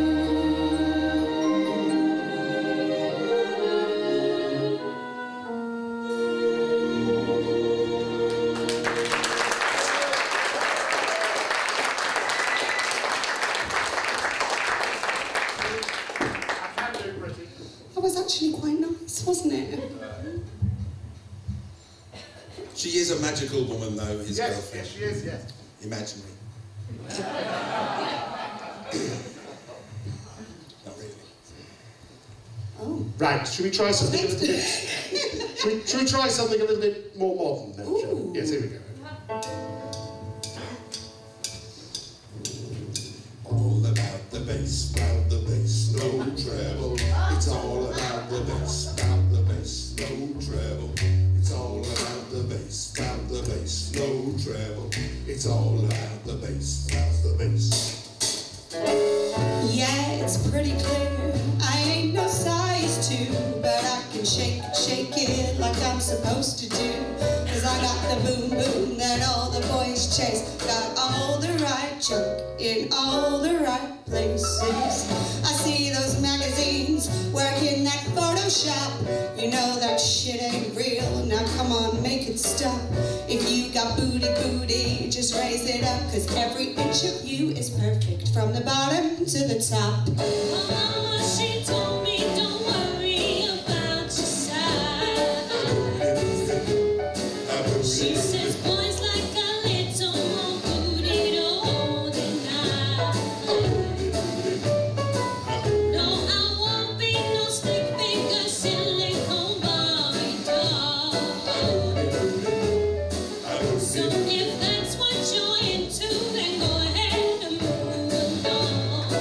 That was actually quite nice, wasn't it? She is a magical woman, though, his Yes, girlfriend. yes, she is, yes. Imaginary. Not really. Oh. Right, should we try something a little bit? should, we, should we try something a little bit more modern then? shall we? Yes, here we go. All about the bass, about the bass, no treble. It's all about the bass, about the bass, no treble. It's all about the bass, about the bass, no treble. It's all about the bass, about the bass. Yeah, it's pretty clear. I ain't no size two, but I can shake, shake it like I'm supposed to do. Cause I got the boom boom that all the boys chase. Got all the right junk in all the right places. I see those magazines working that Photoshop. You know that shit ain't real. Now come on, make it stop. If you got booty booty, just raise it up. Cause every inch of you is perfect from the bottom to the top. Mama, she told me don't worry about your size. She says boys like a little more booty to hold it now. No, I won't be no stick finger silicone Barbie doll. So if that's what you're into, then go ahead and move along.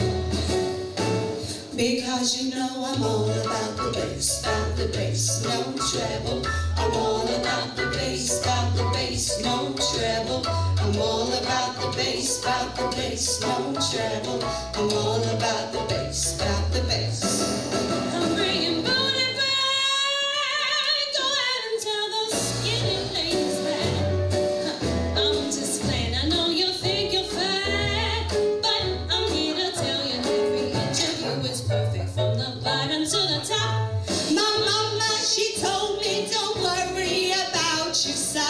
Because you know I'm all about the bass, about the bass, no treble. I'm all about the bass, about the bass, no treble. I'm all about the bass, about the bass, no treble. I'm all about the bass, about the bass. I'm bringing booty back. Go ahead and tell those skinny ladies that I'm just playing. I know you think you're fat, but I'm here to tell you every inch of you is perfect from the bottom to the top. My mama, she told me don't worry about your size.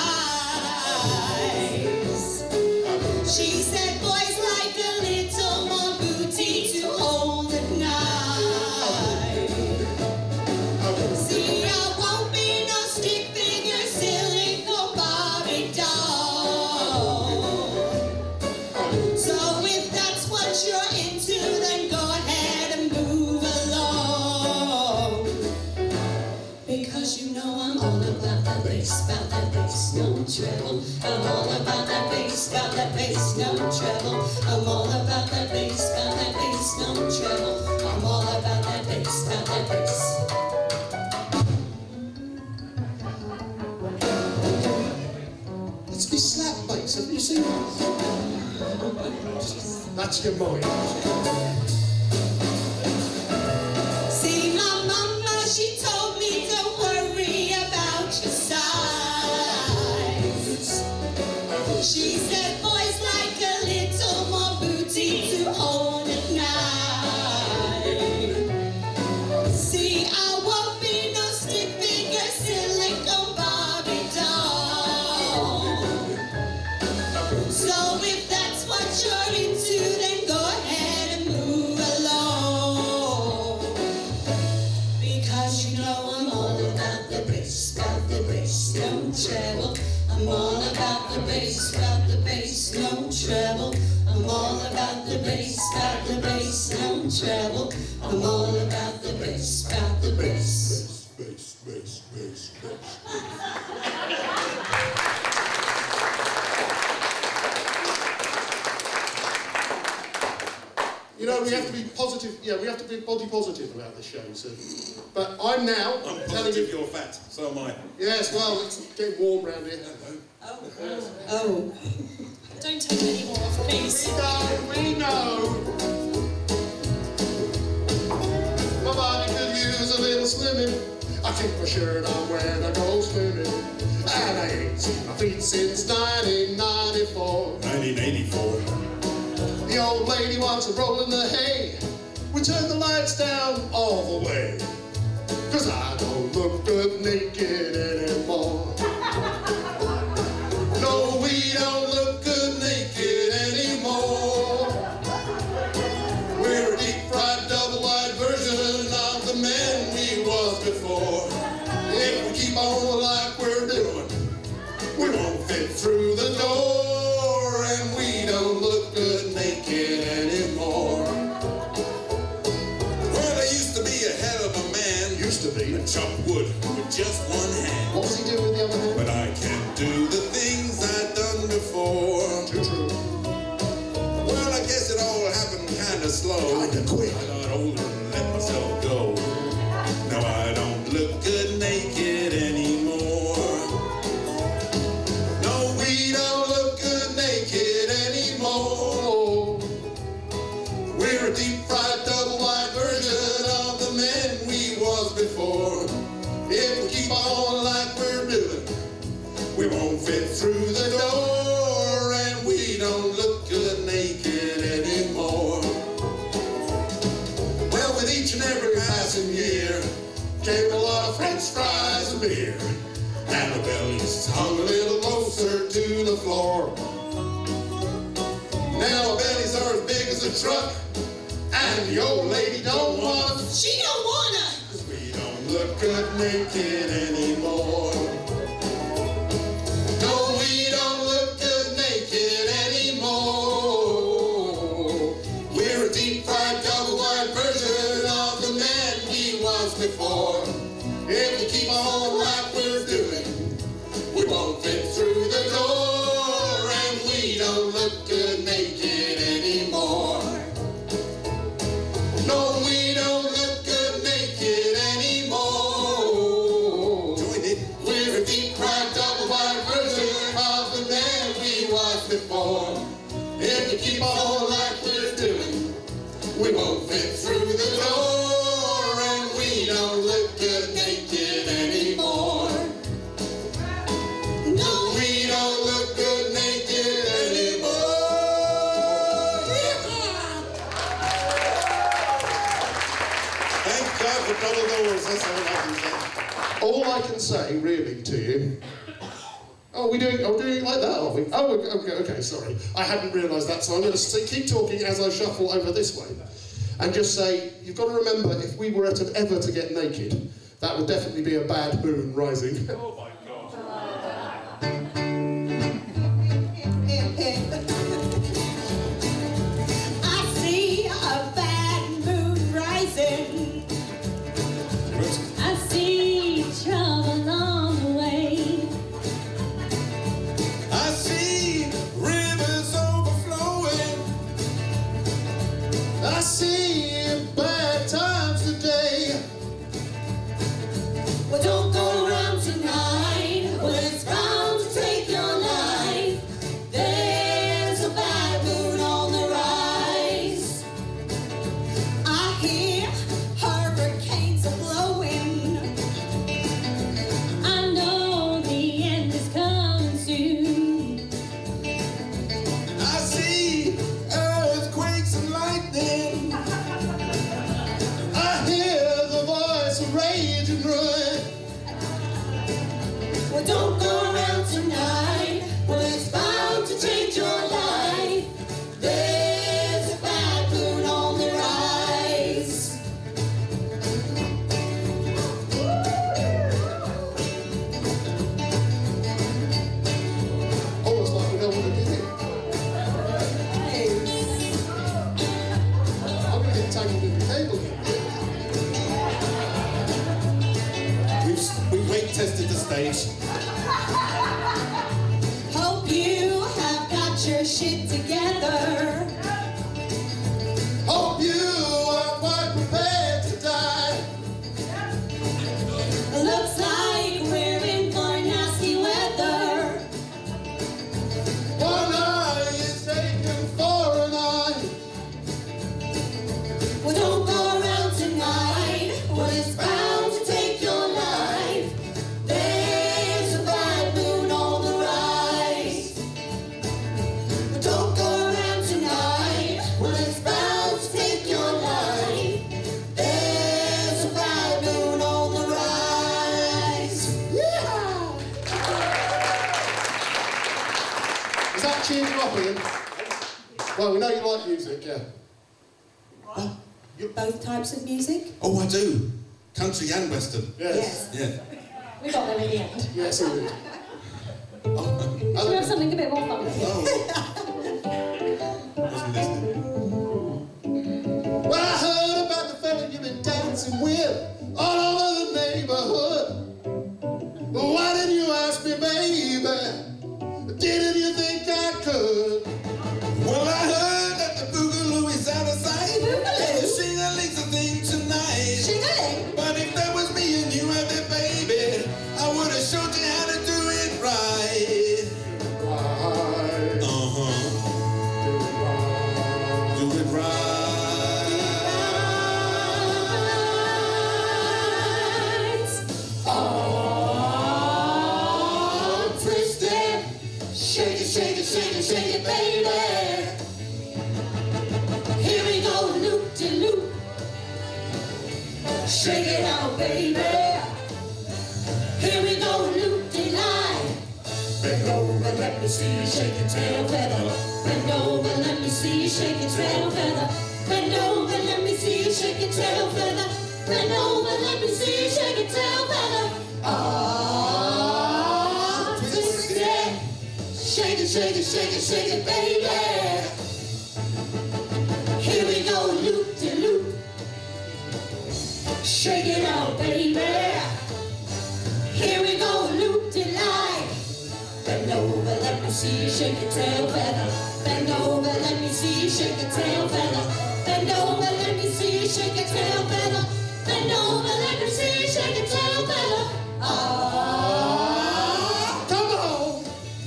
She said boys like a little more booty to hold at night. See, I won't be no stick figure silicone Barbie doll. So if that's what you're into, then go ahead and move along. Because you know I'm all about that bass, about that bass, no treble. I'm all about that bass, about that bass, no treble. I'm all about that bass, about that bass, no treble. I'm all about that bass, about that bass. Let's be slap mates, have you seen that? That's your mind. See, my mama, she told me don't worry about your size. She said boys like a little more booty to hold at night. See, I won't be no stick figure silicone Barbie doll. So if that's what you're into, then go ahead and move along. Because you know I'm all about the bass, about the bass, no treble. I'm all about the bass, about the bass, no treble. I'm all about the bass, about the bass, no treble. I'm all about the bass, about the bass. Bass, bass, bass, bass. You know, we have to be positive, yeah, we have to be body positive about this show, so. But I'm now I'm telling positive you, you're fat, so am I. yes, well, it's getting warm round here. Oh. Don't take any more off, please. We know, we know. My body could use a little slimming. I keep my shirt on when I go swimming. And I ain't seen my feet since nineteen ninety-four. nineteen eighty-four. The old lady wants a roll in the hay. We turn the lights down all the way. Cause I don't look good naked anymore. No, we don't look good naked anymore. We're a deep fried double wide version of the men we was before. If we keep on like we're doing, we won't fit through the door, and we don't look good naked anymore. Well, I used to be a hell of a man. Used to be. I chop wood with just one hand. What was he doing with the other hand? But I can't do the things I'd done before. Too true. Well, I guess it all happened kind of slow. Kinda quick. I got older and let myself go. Now I don't look good naked anymore. No, we don't look good naked anymore. We're a deep fried double wide version of the men we was before. If we keep on like we're doing, we won't fit through the door, and we don't look good naked anymore. Well, with each and every passing year came a lot of French fries and beer, and the bellies hung a little closer to the floor. Now our bellies are as big as a truck, and the old lady don't want us. She don't wanna. Cause we don't look good naked anymore. No, we don't look good naked anymore. We're a deep fried double wide version of the men we was before. If we keep on like we're doing, we won't fit through the door, and we don't look good naked anymore. No, we don't look good naked anymore. Join it. We're a deep fried double wide version of the man we was before. If we keep on like we're doing, we won't fit through the door, and we don't look good naked anymore. No, we don't look good naked anymore. Thank God for double doors. That's all I can say. All I can say, really, to you. Oh, we doing? Oh, doing it like that, are we? Oh, okay, okay. Sorry, I hadn't realised that. So I'm going to keep talking as I shuffle over this way, and just say, you've got to remember, if we were to ever to get naked, that would definitely be a bad moon rising. Oh my God. I see a bad moon rising. I see trouble on the way. I see rivers overflowing. I see bad times today. Well, don't go around tonight when it's bound to take your life. There's a bad moon on the rise. I hear hurricanes are blowing. I know the end is coming soon. I see earthquakes and lightning. I hear the voice of rage and ruin. Well, don't go around tonight when it's bound to change your life. There's a bad moon on the rise. Almost like we don't want to get it. I'm going to get tangled in the cable here. We've, we've weight tested the stage. Hope you have got your shit together. Hope you are quite prepared to die. Looks like we're in for nasty weather. One eye job, Ian. Well, we know you like music, yeah. What? Both types of music? Oh, I do. Country and western. Yes. Yeah. We got there in the end. Yes, indeed. Oh, Should we have something a bit more fun? oh. Wasn't listening. Well, I heard about the fella you've been dancing with all over the neighborhood. Why didn't you ask me, baby? Didn't you think I could? Well, I heard that the Boogaloo is out of sight. Boogaloo? The Shing-a-ling's a thing tonight. Shing-a-ling? But if that was me and you had that baby, I would have showed you how to do it right. Right. Uh-huh. Do it right. Oh, twist it. Shake it, shake it, shake it, shake it, baby. Here we go, loop-de-loop. Shake it out, baby. Here we go, loop-de-line. Bend over, let me see you shake your tail feather. Bend over, let me see you shake your tail feather. Bend over, let me see you shake your tail feather. Bend over, let me see you shake your tail feather. Ah, twist it. Shake it, shake it, shake it, shake it, baby. Here we go, loop-de-loop. Shake it out, baby. Here we go, loop-de-line. Bend over, let me see you shake your tail feather. Bend over, let me see you shake your tail feather. Bend over, let me see you shake your tail feather. Bend over, let me see you shake your tail feather. Ah, Come on.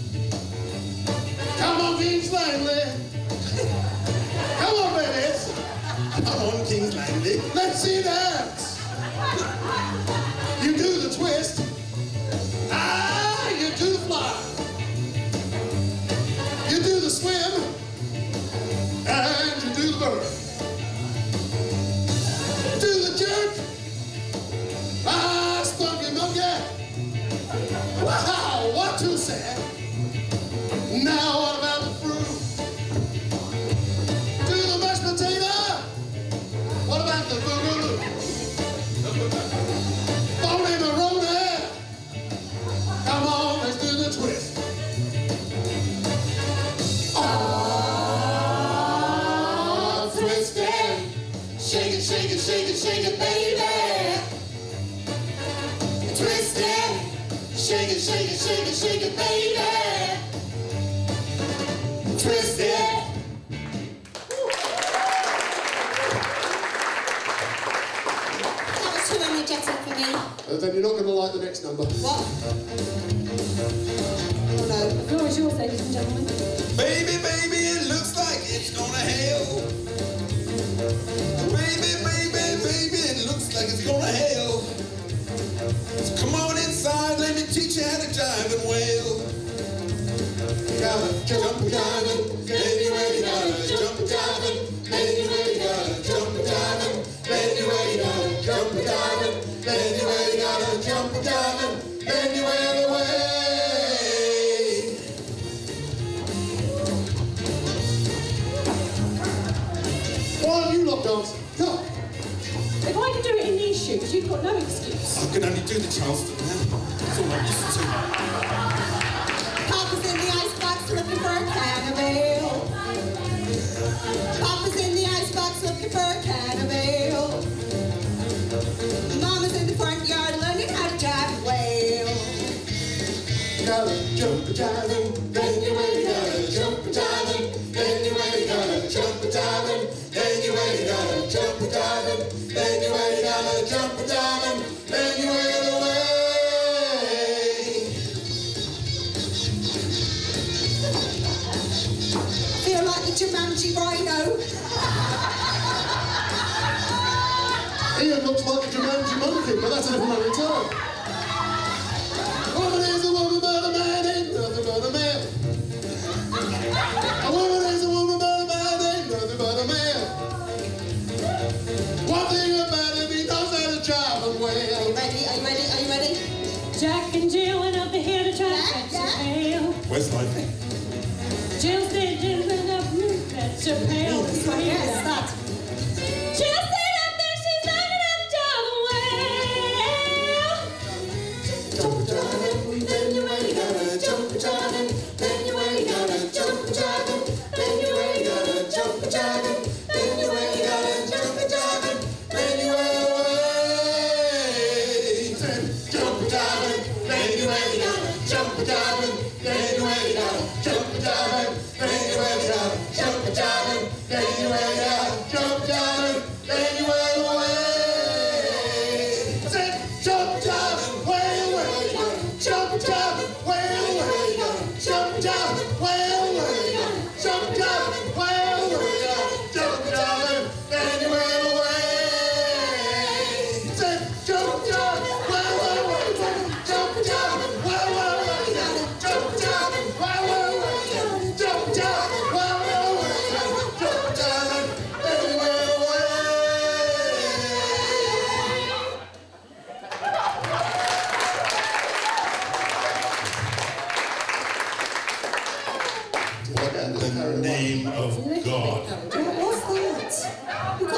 Come on, Kings Langley. Come on, babies. Come on, Kings Langley. Let's see that. You do the twist. Ah, you do the fly. You do the swim. And you do the bird. Do the jerk. Ah, spunky monkey. Wow, what to say? Now what about the fruit? Do the mashed potato. What about the boogaloo? Phony Maroney. Come on, let's do the twist. Ah, twist it. Shake it, shake it, shake it, shake it, baby. Twist it. Shake it, shake it, shake it, shake it, baby. Twist it. That was too energetic for me. Uh, then you're not going to like the next number. What? Oh no. The floor is yours, ladies and gentlemen. Baby, baby, it looks like it's gonna hail. Baby, baby, baby, it looks like it's gonna hail. So come on inside, let me teach you how to jive and wail. You gotta jump and jive and anyway you gotta jump and jive and anyway you gotta jump and jive and anyway you gotta jump and jive and anyway you gotta jump and jive and anyway the way. Why are you not dancing? Come on. If I can do it in these shoes, you've got no excuse. I can only do the Charleston now. That's all I'm used to. Papa's in the icebox looking for a cannibal. Papa's in the icebox looking for a cannibal. Mama's in the front yard learning how to drive a whale. You gotta jump and jive and anyway you gotta jump and jive and anyway you gotta jump and jive and anyway you gotta jump and jive and anyway you gotta jump and jive and anyway the way. Feel like the Jumanji rhino. Ian looks like a Jumanji monkey, but that's a different matter entirely. Woman is a woman, but a man ain't nothing but a man. A woman is a woman, but a man ain't nothing but a man. One thing about him, he knows how to drive and Are you wail. ready? Are you ready? Are you ready? Jack and Jill went up the hill to try to Yeah, catch yeah. a whale. Where's life? Jill said,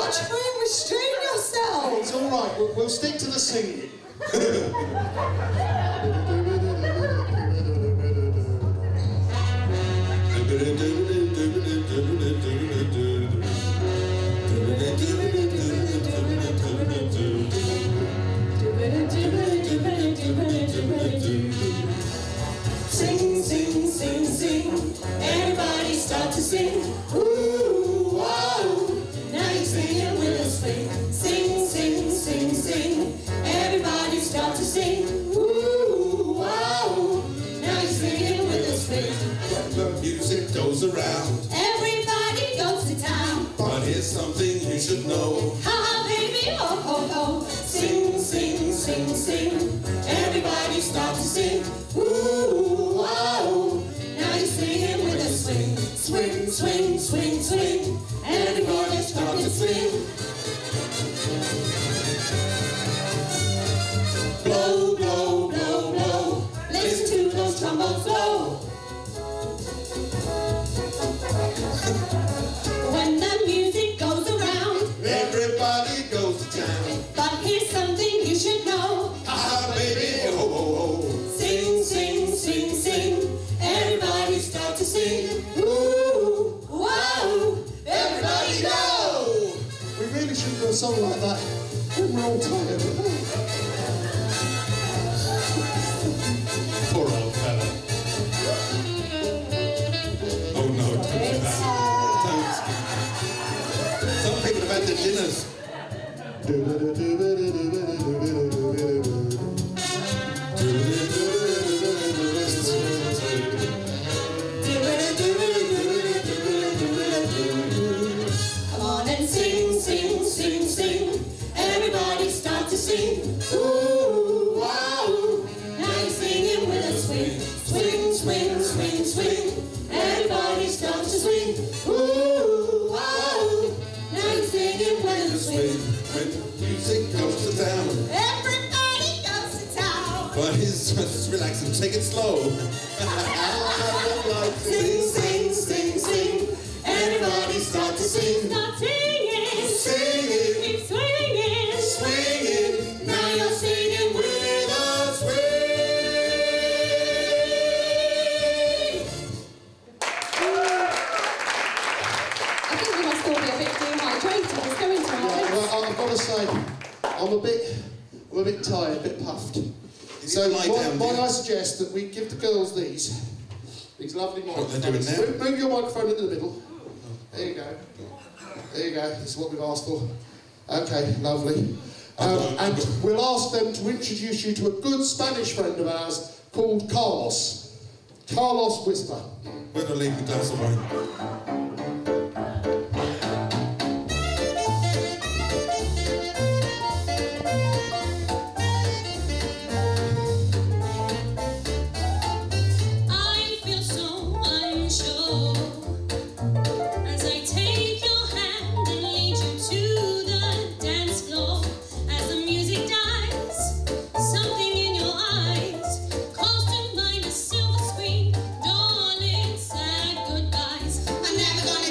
Oh, try and restrain yourself. It's all right. We'll, we'll stick to the singing. Sing, sing, sing, sing. Everybody start to sing. Ooh, whoa. Now you're singing with a swing. Sing, sing, sing, sing. Everybody start to sing. Ooh, whoa. Now you're singing with a swing. When the music goes around, Everybody goes to town. but here's something you should know. Ha ha, baby, oh, oh, oh. Sing, sing, sing, sing. Everybody start to sing. Ooh, wow. Now you're singing with a swing. Swing, swing, swing, swing. Everybody start to swing. Blow, blow, blow, blow. Listen to those trombones blow. When the music goes around, Everybody goes to town. but here's something you should know. Ah, baby, oh, oh, oh. Sing, sing, sing, sing. Everybody start to sing. Ooh, wow. Everybody go. We really shouldn't do a song like that when we're all tired. Poor old fella. Oh no, don't do that. Don't. Some people have had their dinners. Come on and sing, sing, sing, sing. Everybody start to sing. Ooh, wow. Now you're singing with a swing. Swing, swing, swing, swing. Everybody start to swing. Ooh, wow. Now you're singing with a swing. When the music goes to town, Everybody goes to town. but it's just relax and take it slow. Sing, sing, sing, sing. Everybody start to sing. Start singing, Singing, keep swinging, swinging. Now you're singing with a swing. I think you must all be a bit dehydrated. It's going to Yeah, our well, I've got to say, I'm a bit, I'm a bit tired, a bit puffed. So lie might, down, might dear? I suggest that we give the girls these, these lovely What, they're doing microphones. now? Move, move your microphone into the middle. There you go. There you go. This is what we've asked for. Okay, lovely. Um, and we'll ask them to introduce you to a good Spanish friend of ours called Carlos. Carlos Whisper. Better leave the glass of wine. I feel so unsure as I take your hand and lead you to the dance floor. As the music dies, something in your eyes calls to mind a silver screen. Darling, sad goodbyes. I'm never gonna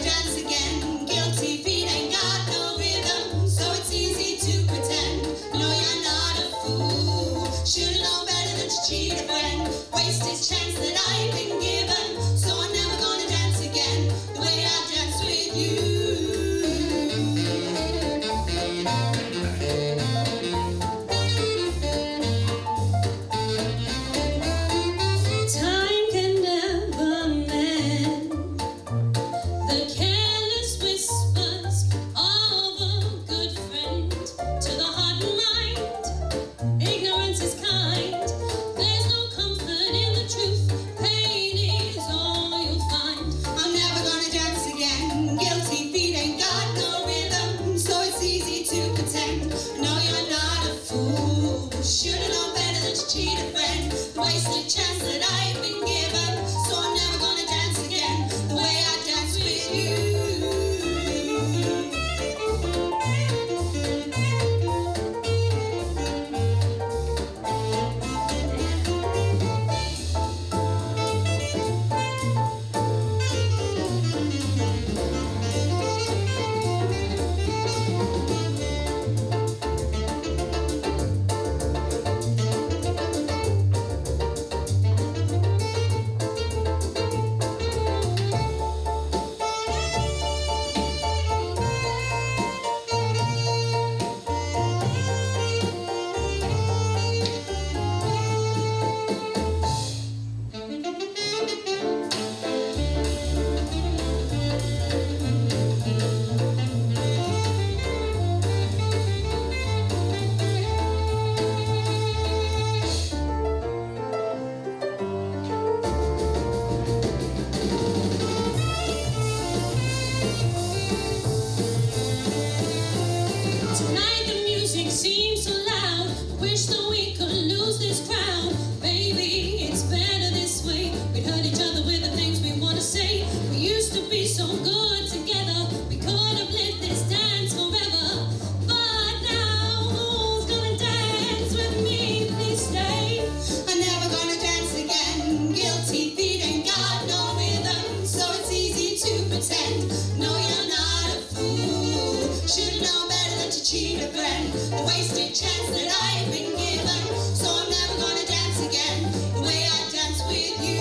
wasted chance that I have been given. So I'm never gonna dance again the way I dance with you.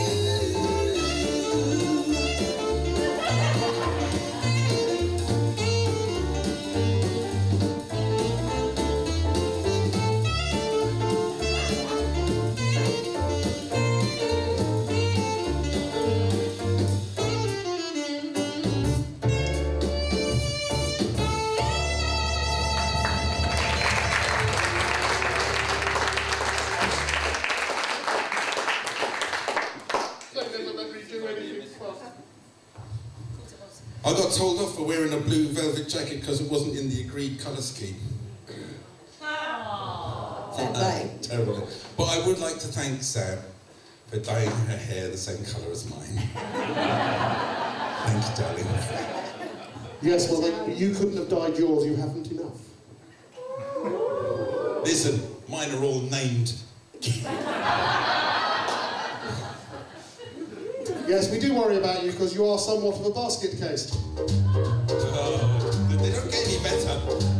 I got told off for wearing a blue velvet jacket because it wasn't in the agreed colour scheme. Fair play. Terrible. But I would like to thank Sam for dyeing her hair the same colour as mine. Thank you, darling. Yes, well, then, you couldn't have dyed yours, you haven't enough. Listen, mine are all named. Yes, we do worry about you because you are somewhat of a basket case. Oh, they don't get any better.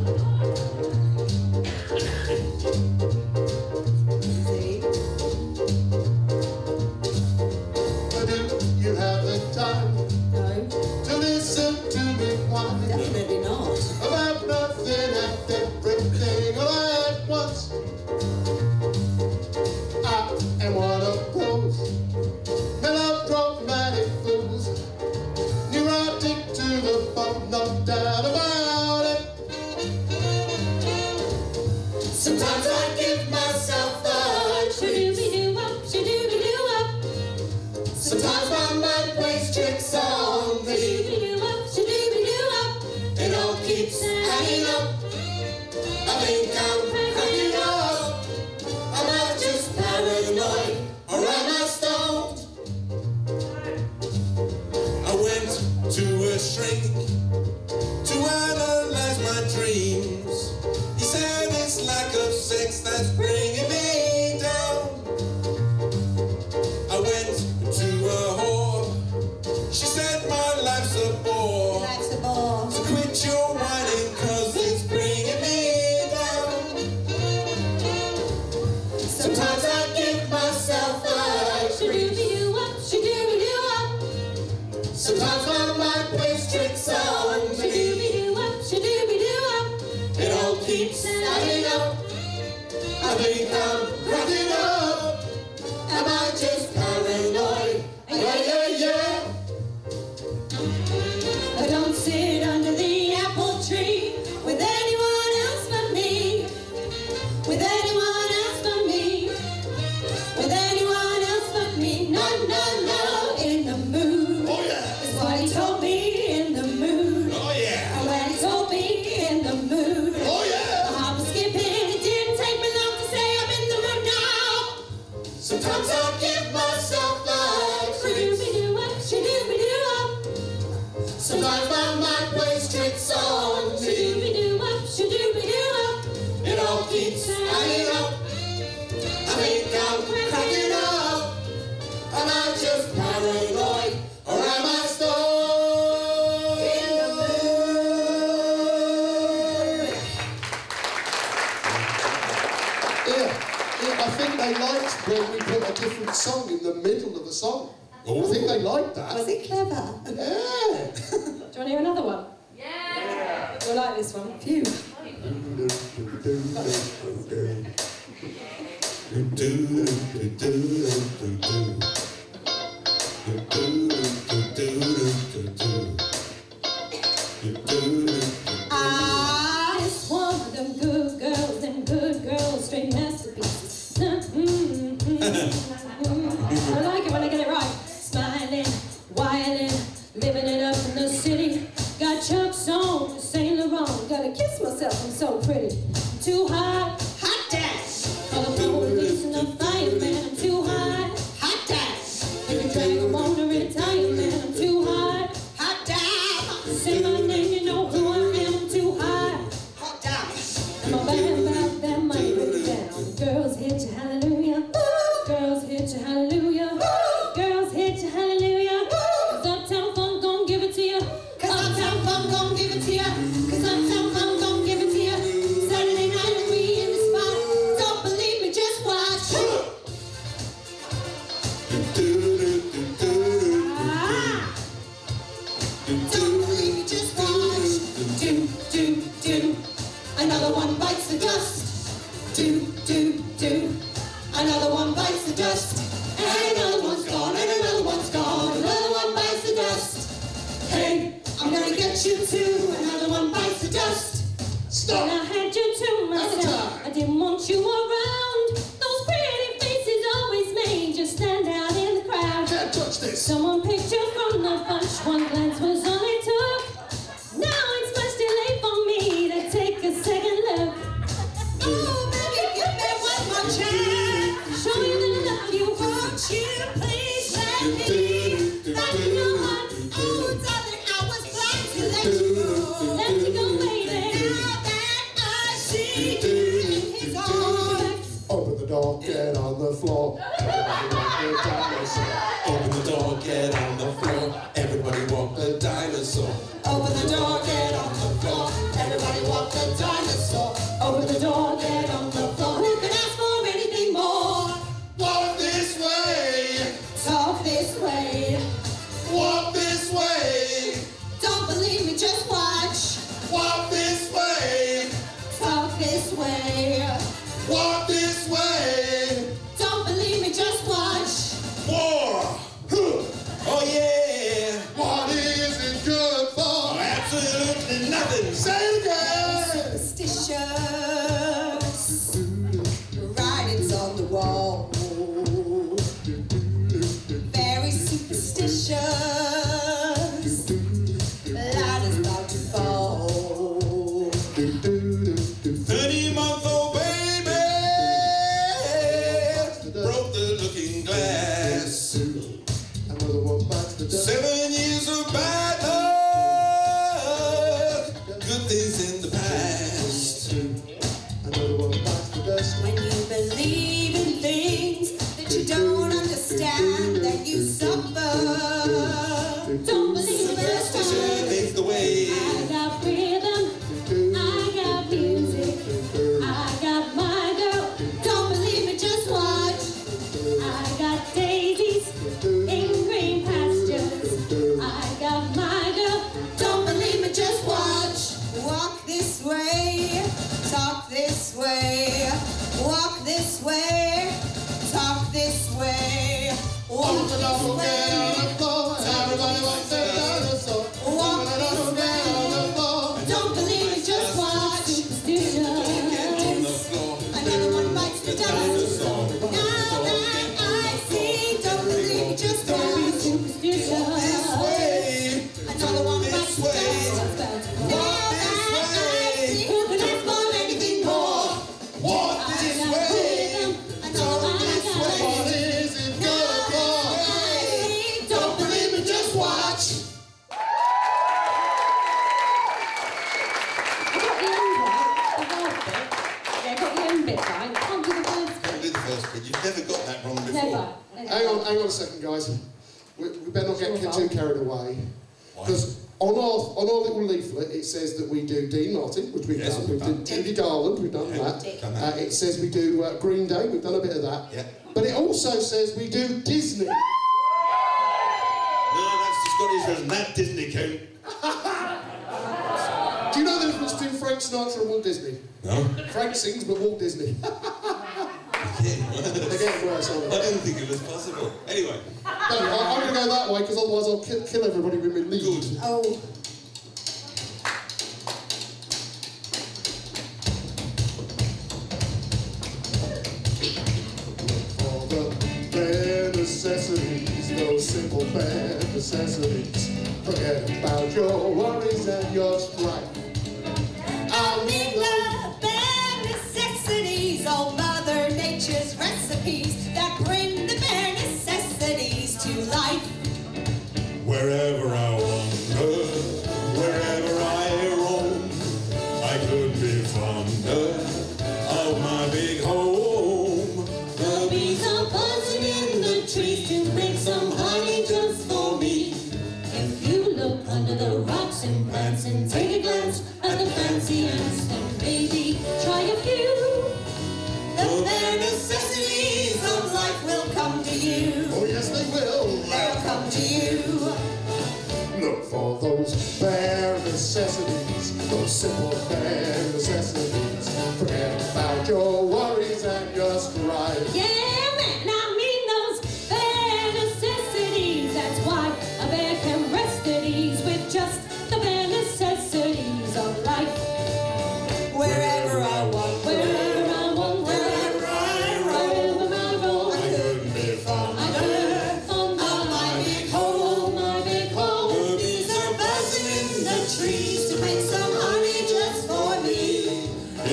Do you have the time No, to listen to me whine definitely not. about nothing and everything all at once? I am one of those melodramatic fools, neurotic to the bone, no doubt about it. Sometimes I give myself the creeps. Shadooby-doo-wop, shadooby-doo-wop. Sometimes my mind plays tricks on me. Shadooby-doo-wop, shadooby-doo-wop. It all keeps adding up. I think I'm cracking up. Am I just paranoid or am I stoned? I went to a shrink to analyze my dreams. He said it's lack of sex that's bringing me down. I went to a whore. She said my life's a bore. That's the ball. So quit your whining cause it's bringing me down. Sometimes I give myself a creep. Shadooby-doo-wop, shadooby-doo-wop. Sometimes my mind plays tricks on me. Shadooby-doo-wop, shadooby-doo-wop. It all keeps adding up. I think I'm cracking up. Am I just paranoid? Yeah, yeah, yeah. I don't sit under the apple tree with anyone else but me. With anyone else but me. With anyone else but me. No, no, no. In the mood. Oh yeah! Is what he told me in the mood. Oh yeah! And when he told me in the mood. Oh yeah! I was skipping. It didn't take me long to say I'm in the mood now. Sometimes I give myself the creeps. Shadooby-doo-wop, shadooby-doo-wop. Sometimes my mind plays tricks on me. Shadooby-doo-wop, shadooby-doo-wop. It all keeps adding up. I think I'm cracking up. Am I just paranoid or am I stoned? In the mood. Yeah, yeah, I think they liked when we put a different song in the middle of a song. I think they liked that. Was it clever? Yeah. Do you want to hear another one? Yeah. You'll like this one. Phew. I just one of them good girls, them good girls, straight masterpieces. Mm, mm, mm, mm. I like it when I get it right. Smiling, wilding, living it up in the city. Got Chuck's on, Saint Laurent. Gotta kiss myself, I'm so pretty. I'm too hot, hot dash. Call the police and the fireman. I'm too hot, hot dash. If you drag a motor, retire, man. I'm too hot, hot dash. Say my name, you know who I am. I'm too hot, hot dash. I'm a bad, bad, bad money break down. Girls hit you, hallelujah. Girls hit you, hallelujah. Girls hit you, hallelujah. Cause Uptown Funk gon' give it to you. Cause Uptown Funk gon' give it to you. Cause Uptown Funk gon' give it to you. Saturday night we Another one bites the dust. Do, do, do. Another one bites the dust. And another one's gone, and another one's gone. Another one bites the dust. Hey, I'm gonna get you too. Another one bites the dust. Stop! When I had you to myself, I didn't want you around. Those pretty faces always made you stand out in the crowd. Can't touch this! Someone picked you from the bunch, one glance was all it took. Now it's much too late for me to take a second look. Oh, baby, give me one more chance. Show you the love you want. Won't you please let me be? Let me know what? Oh, darling, I was blind to let you go. Let you go, baby. Now that I see you in his arms. Open the door, get on the floor. Open the door, get on the floor. Everybody walk the dinosaur. Open the door, get on the floor. Everybody walk the dinosaur. Open the door, get on the floor. Who can ask for anything more? Walk this way! Talk this way. Walk this way! Don't believe me, just watch. Walk this way! Talk this way. Walk this way! Don't believe me, just watch. War! Huh. Oh yeah! What is it good for? Oh, absolutely nothing! Say it again! Superstitious writings on the wall. Very superstitious. Light is about to fall. Thirty-month-old baby broke the looking glass. Another one bites the dust. Seven years of bad luck. Good things in the past. Another one bites the dust. When you believe in things that you don't understand, that you suffer. Don't believe Superstition it. leads the way. I got rhythm, I got music, I got my girl. Don't believe it, just watch. I got daisies in green pastures. I got my girl. Don't believe me, just watch. Walk this way, talk this way. Walk this way, talk this way. Walk Open the door, this get on way. the floor. Everybody wants a dinosaur. Walk Open the door, this get on the way. floor. Don't believe me, just watch. Get on the floor. Another one bites the dust. Now that I see, don't believe me, just watch. This way. Another one bites the dust. Now that I see, who can ask for anything more? Walk this way. Another This way. What is it Now good for? that I see, Don't believe me, just watch. I got the end bit right. I can't do the first bit. Do the first bit. You've never got that wrong before. Never. Hang on, hang on a second, guys. We, we better not get too carried away. Because on our, on our little leaflet, it says that we do Dean Martin, which we've Yes, done. we've We've done. done Judy Garland, we've done Yeah, that. done Uh, that. it says we do uh, Green Day, we've done a bit of that. Yeah. But it also says we do Disney. No, that's the Scottish version. That Disney count. Do you know the difference between Frank Sinatra and Walt Disney? No. Frank sings, but Walt Disney. They're getting worse, aren't I they? didn't think it was possible. Anyway. No, I, I'm going to go that way, because otherwise I'll kill, kill everybody with my lead. Good. Oh. For the bare necessities, those simple bare necessities. Forget about your worries and your strife. I mean the bare necessities, all Mother Nature's recipes that bring the bare necessities to life. Wherever I wander, wherever I roam, I could be fonder of my big home. The bees are buzzing in the trees to make some honey just for me. If you look under the rocks and plants and take a glance at the fancy ants, then maybe try a few. The bare necessities of life will come to you. Oh yes, they will. They'll come to you. Look for those bare necessities, those simple bare necessities.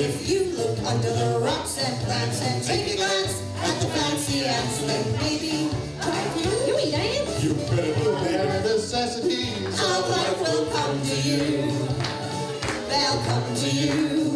If you look under the rocks and plants and take a glance at the fancy ants, then maybe You eat ants? You better believe Bare necessities our life will come to you. They'll come to you.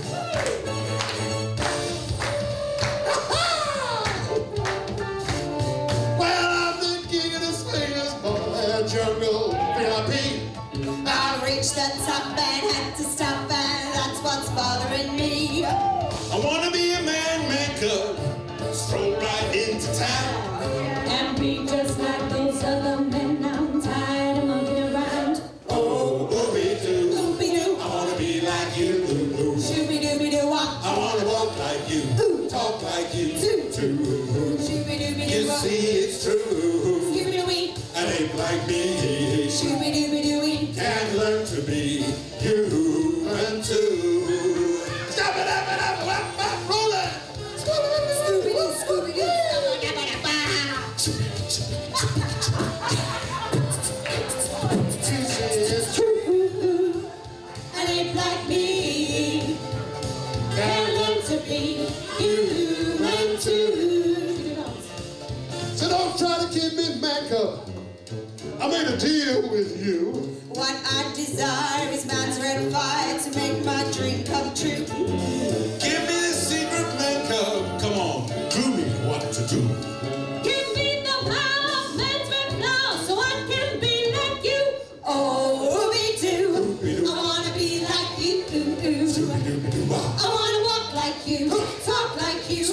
Well, I'm the king of the swingers, boy, jungle V I P. I reached the top and had to stop, and that's what's bothering me. I wanna be a man, man cub, stroll right into town. And be just like those other men. I'm tired of monkeying around. Oh, ooby-doo, Oopie-doo, I wanna be like you. shooby-dooby-doo-wop, I wanna walk like you, talk like you, Toot. too. You shooby-dooby-doo-wop, see it's true, scooby-dooby, an ape like me shooby-dooby-dooby. can learn to be human too. Stop it up and up, up, up, roll it. Scooby-doo, Scooby-Doo, It's Scooby-Doo. An ape like me can learn to be human too. So don't try to keep me man cub. I made a deal with you. What I desire is man's red fire to make my dream come true. Give me the secret, man cub. Come on, clue me what to do. Give me the power of man's red flower so I can be like you. Oh, we do. I wanna be like you. I wanna walk like you, talk like you.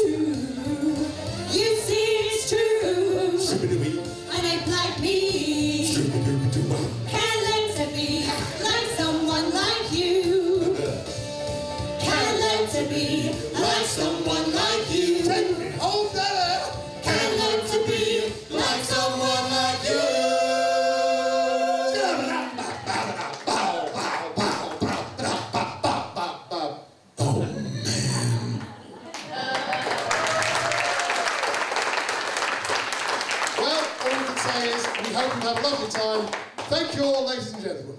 You see it's true. An ape like me can learn to be like someone like you. Can learn to be like someone like you. Take me home, Daddy. Can learn to be like someone like you. Well, all we can say is we hope you have a lovely time. Thank you all, ladies and gentlemen.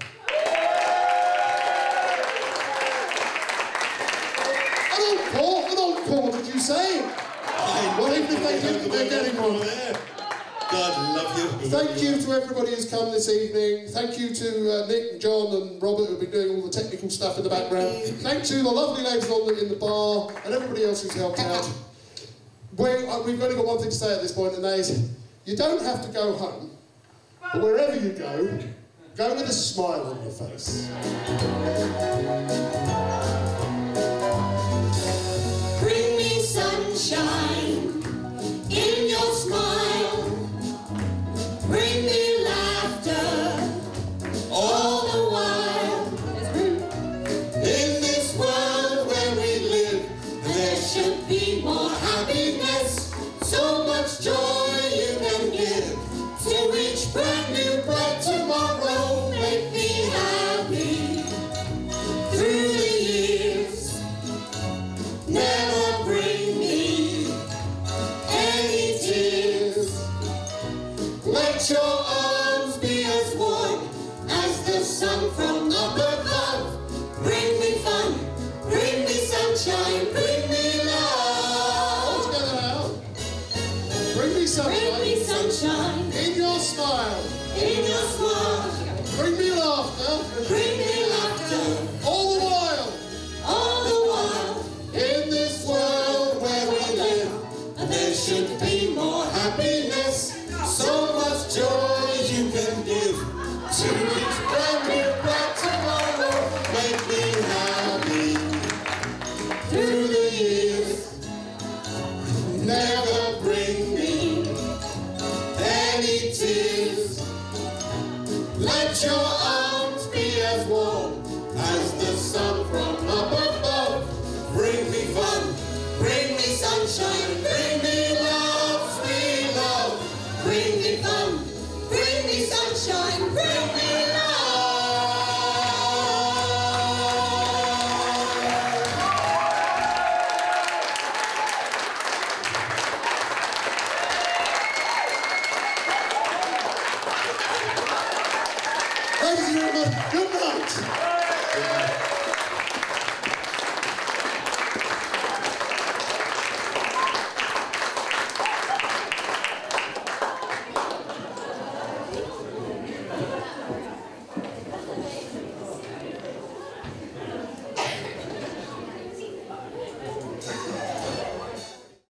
An encore? An encore, did you say? Well, even if they didn't, they're getting one. God love you. Thank you to everybody who's come this evening. Thank you to uh, Nick, John and Robert who've been doing all the technical stuff in the background. Thank you to the lovely ladies on the, in the bar and everybody else who's helped out. We, uh, we've only got one thing to say at this point, and that is you don't have to go home, but wherever you go, go with a smile on your face.